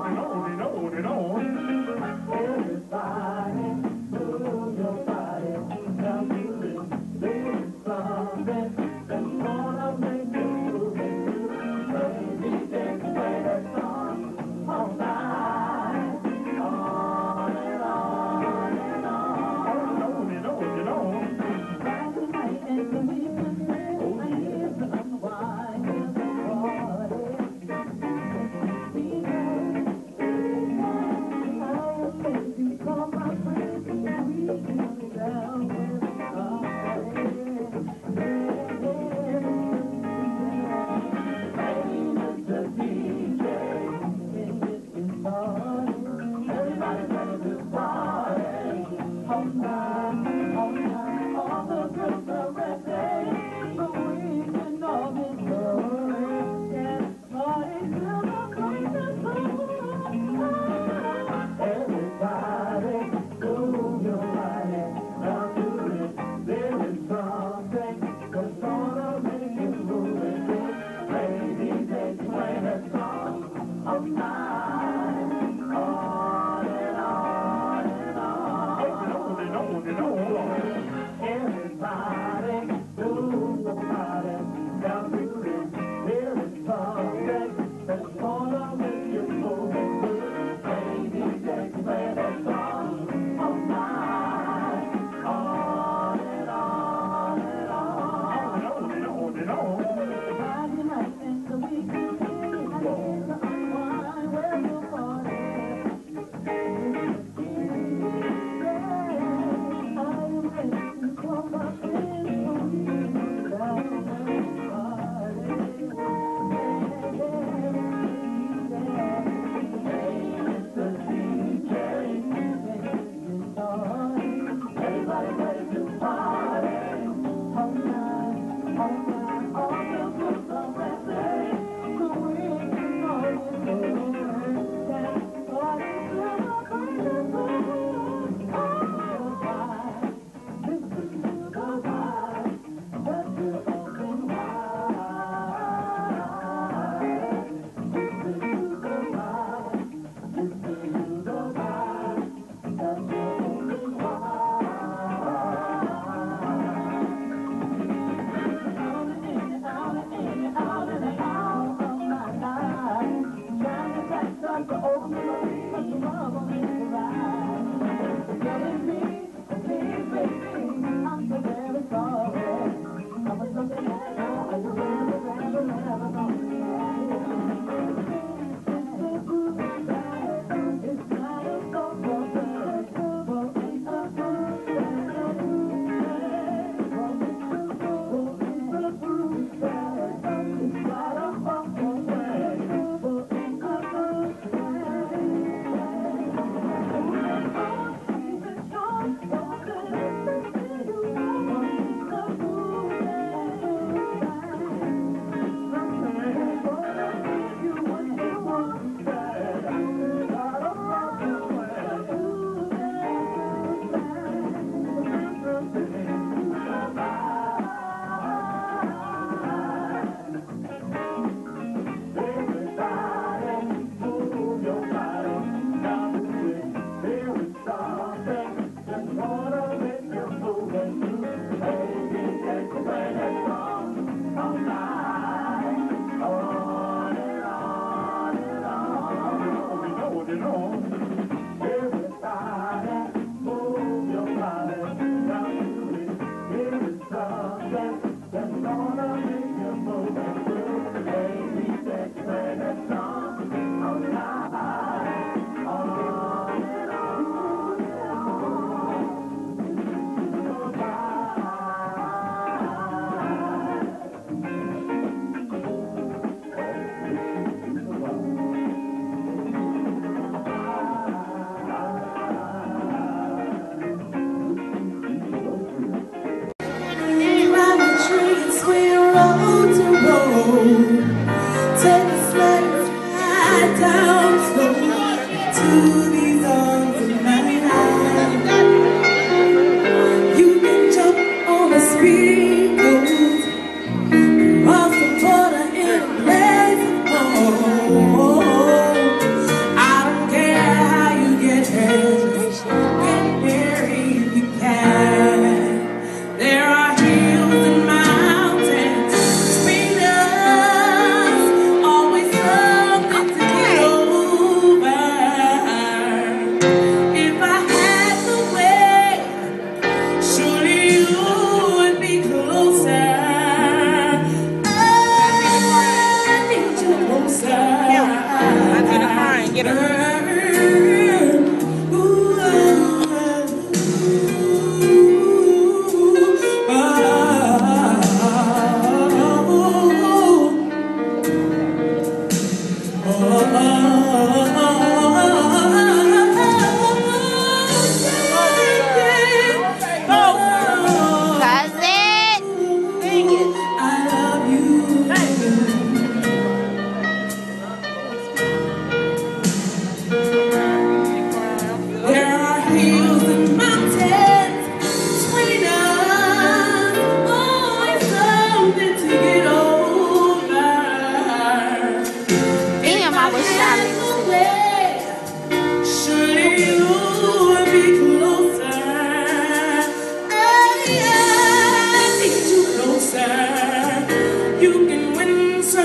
Everybody, move your body.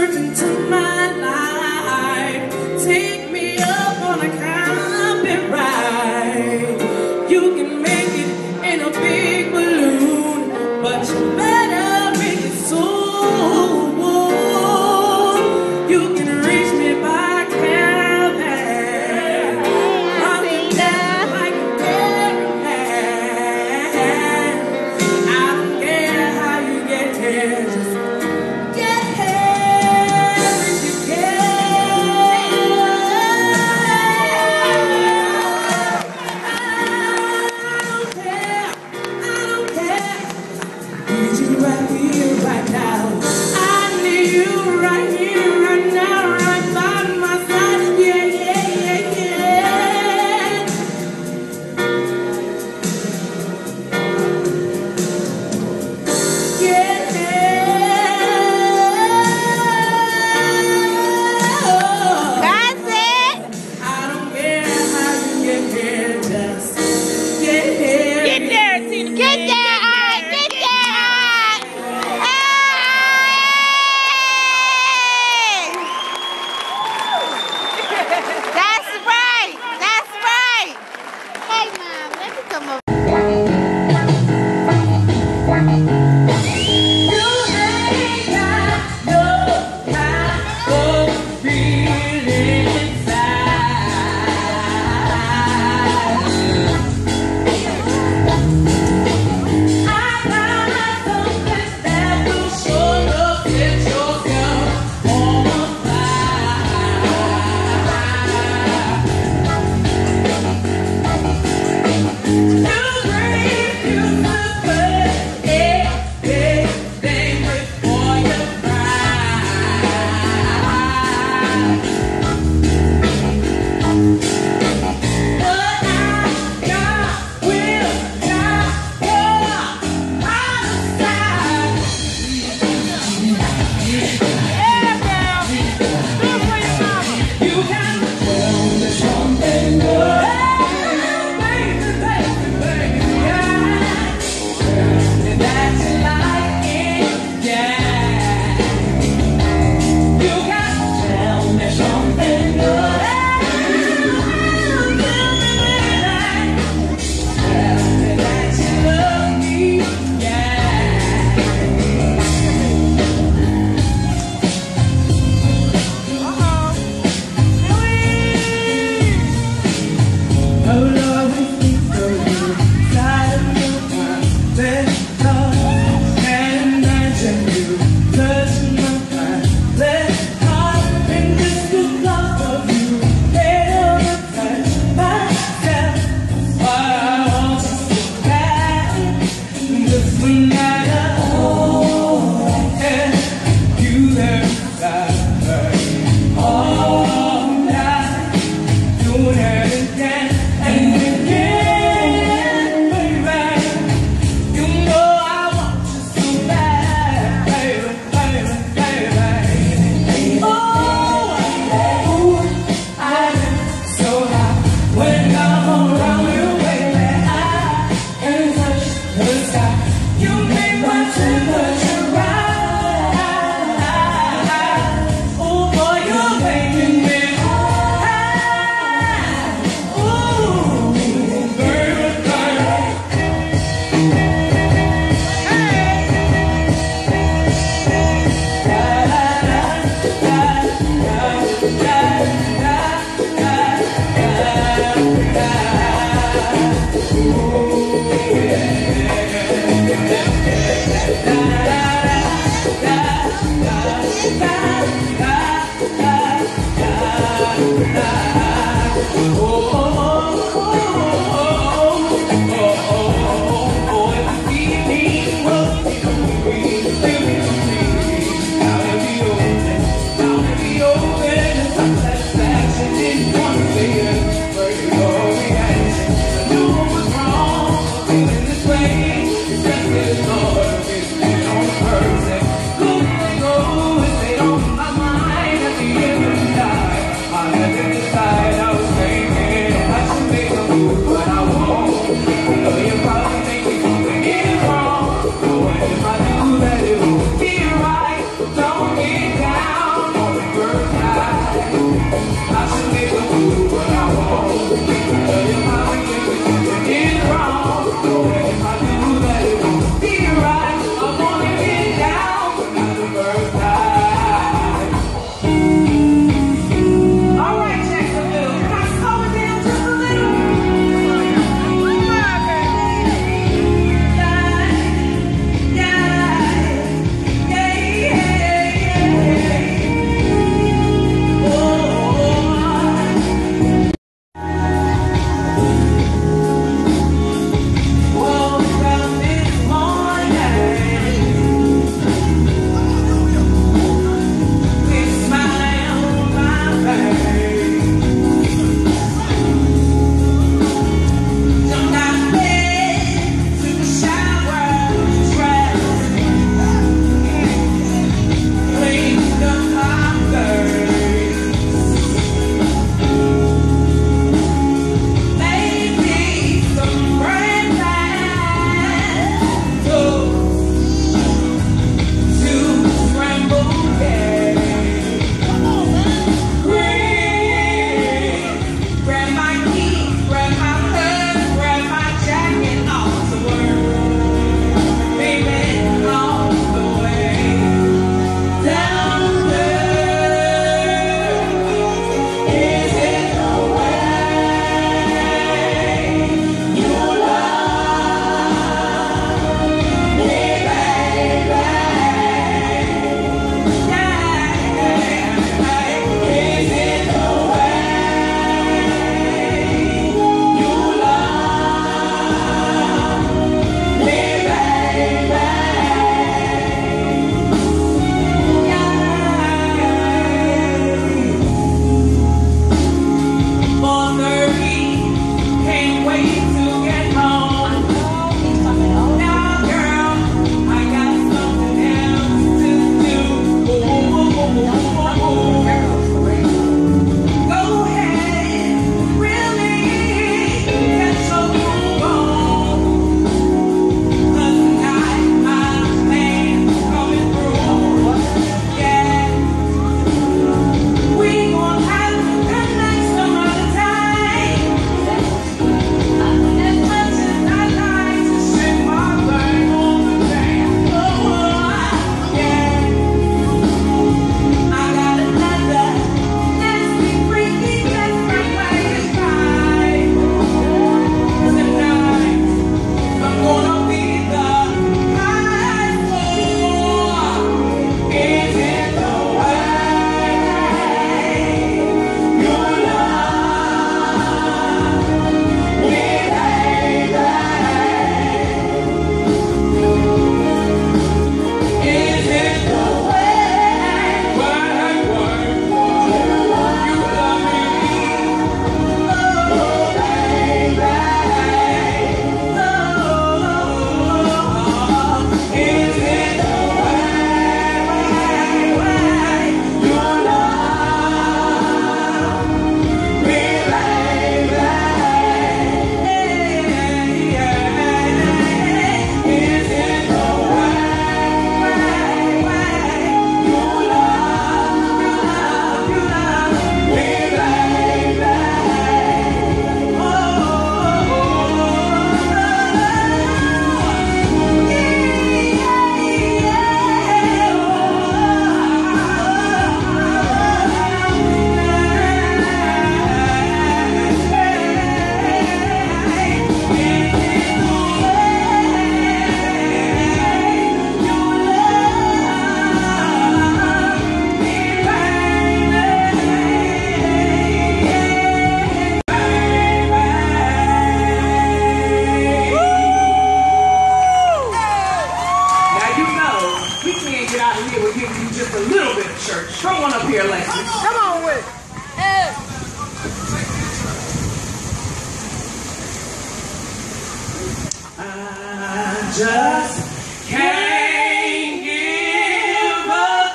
work into my life. Take me up on a carpet ride. You can make it in a big balloon, but you better make it soon. You can reach me by caravan. I'll be down like a caravan. I don't care how you get here, just get here if you can. Throw one up here, Lexi.
Come on with it. Hey.
I just can't give up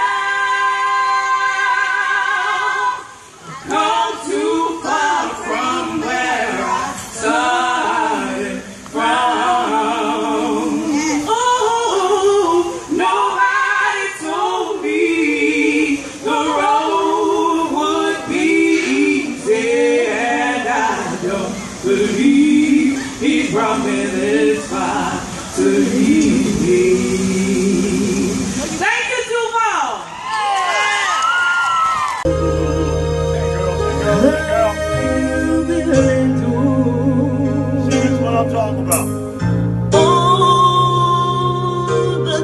now. Come too far from where I started from. Oh, nobody told me the road would be easy, and I don't believe he brought me this far to leave me. Thank you, Duval.
See, that's what I'm talking about.
All the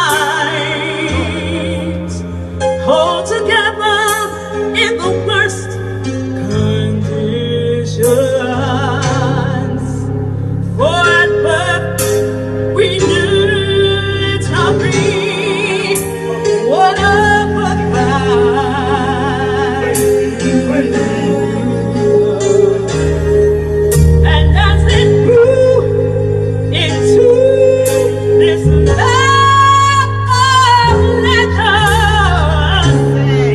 times, hold together in the worst conditions. For at birth we knew to be one of a kind. And as it grew into this love letter,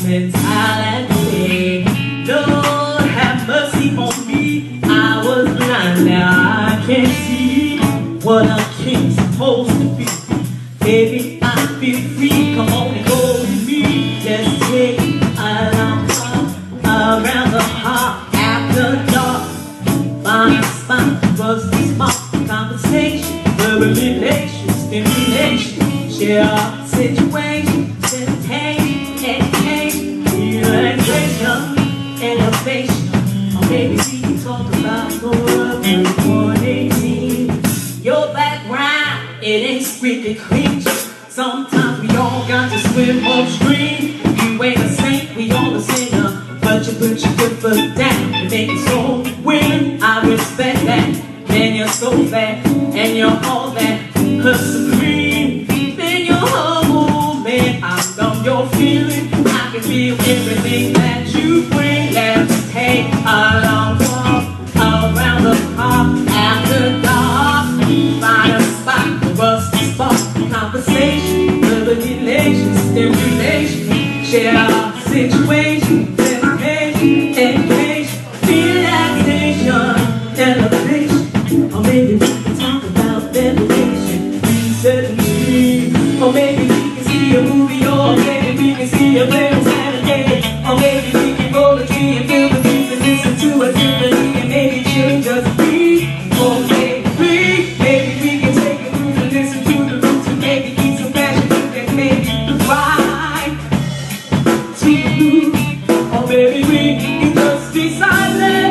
since I left here. Lord, have mercy on me. I was blind, now I can see what a king's supposed to be. Baby, I feel free. Come on and go with me. Let's take a long walk around the park after dark. Find a spot for some small conversation, verbal relation, stimulation, share our situation, sensation, education, relaxation, elevation. Or maybe we can talk about more of one eighteen. Your background, it ain't strictly clean. Sometimes we all got to swim upstream. You ain't a saint, we all a sinner, but you put your good foot down and make it so winning. I respect that. Man, you're so fat and you're all that. Cause supreme, then you're humble. Man, I'm dumb, you're feeling. I can feel everything that you bring. Let's take a long walk around the park after dark. Find a spot for us to spark conversation, relation, stimulation, share our situation, dedication, education, relaxation, elevation. Or maybe we can talk about elevation, resetting. Or maybe we can see a movie, or maybe we can see a play on Saturday. Or maybe we can roll a tree and feel the breeze and listen to a symphony, and maybe chill just breathe. Or maybe breathe. Maybe we can take a move and listen to the roots and maybe eat some passion fruit and maybe ride to the blues. Or maybe we can just be silent.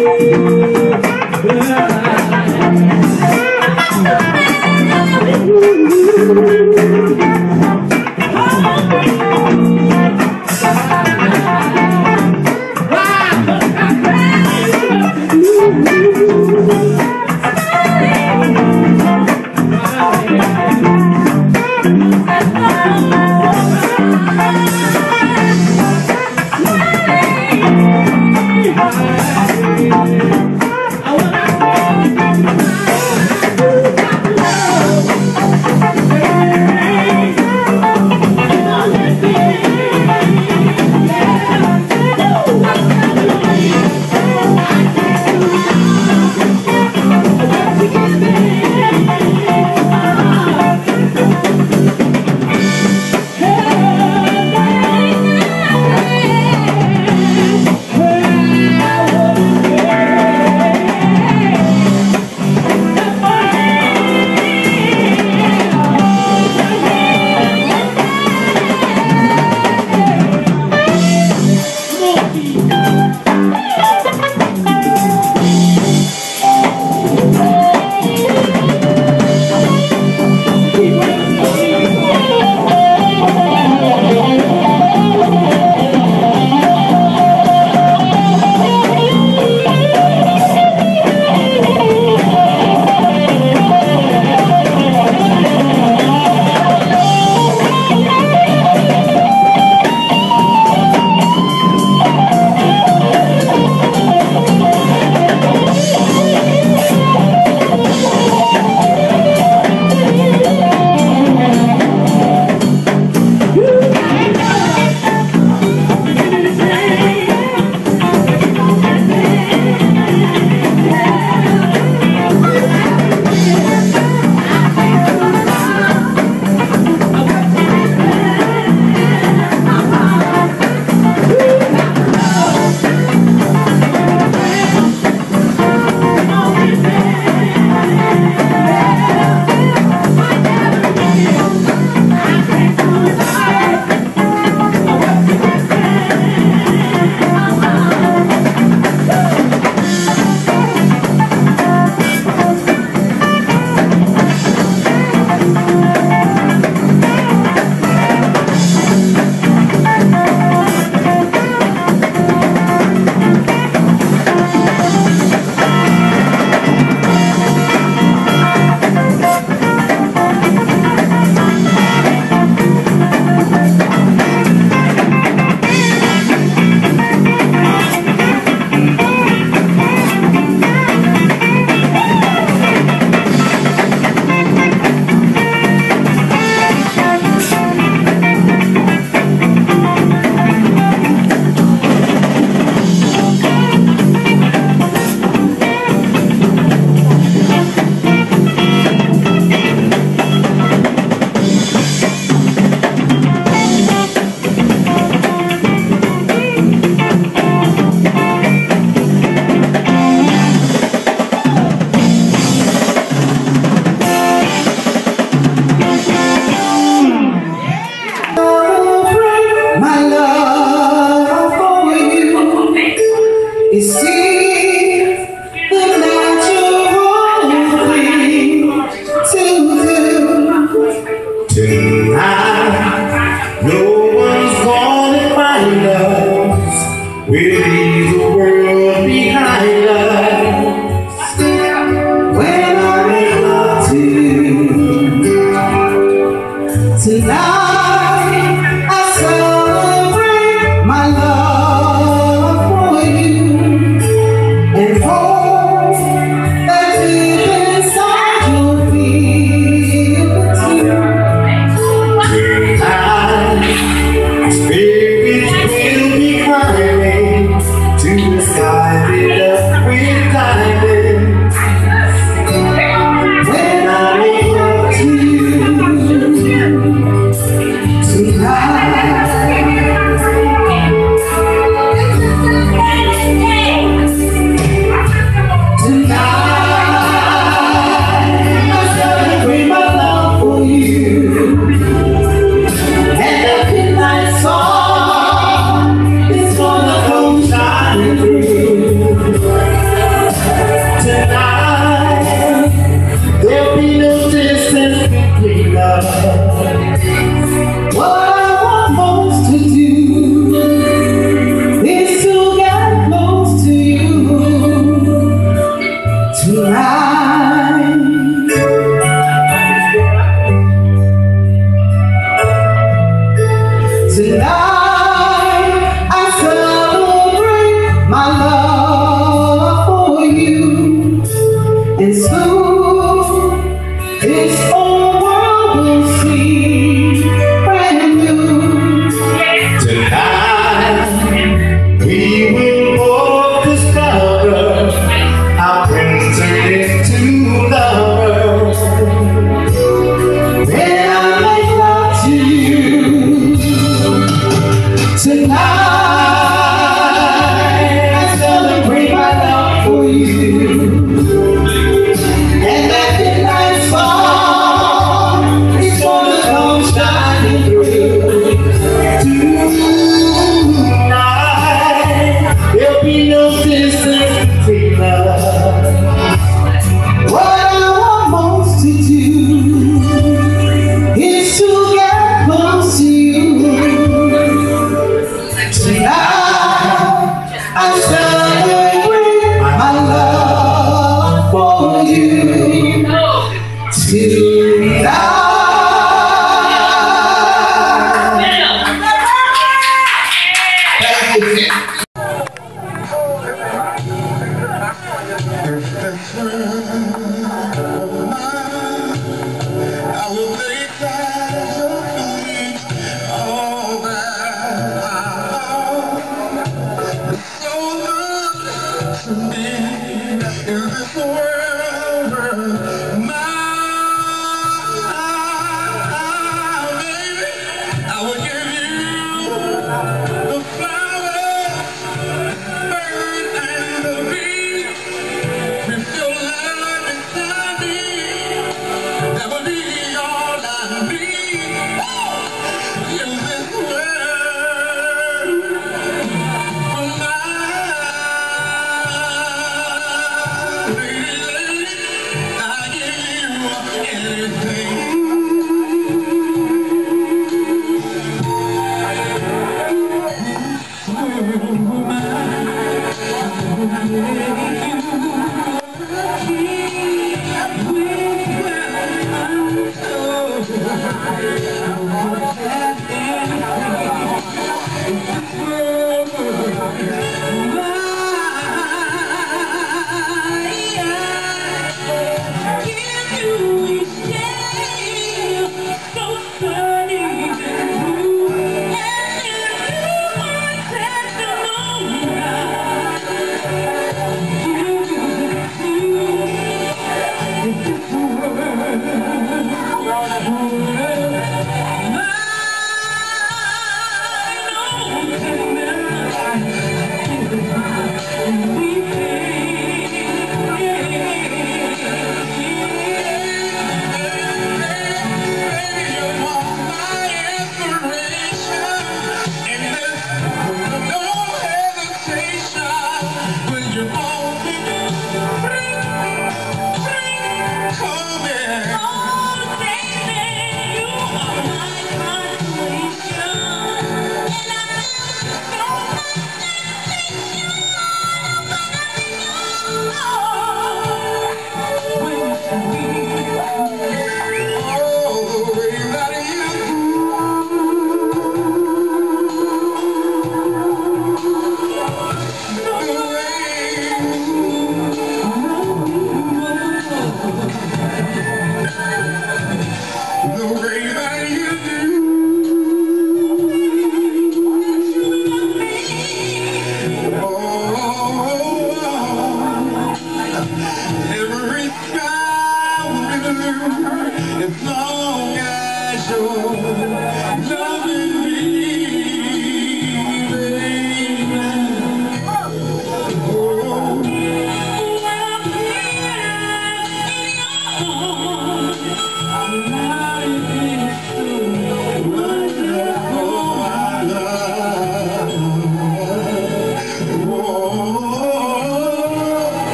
I wanna
will lay aside your feet, all that I own. So good to be in this world.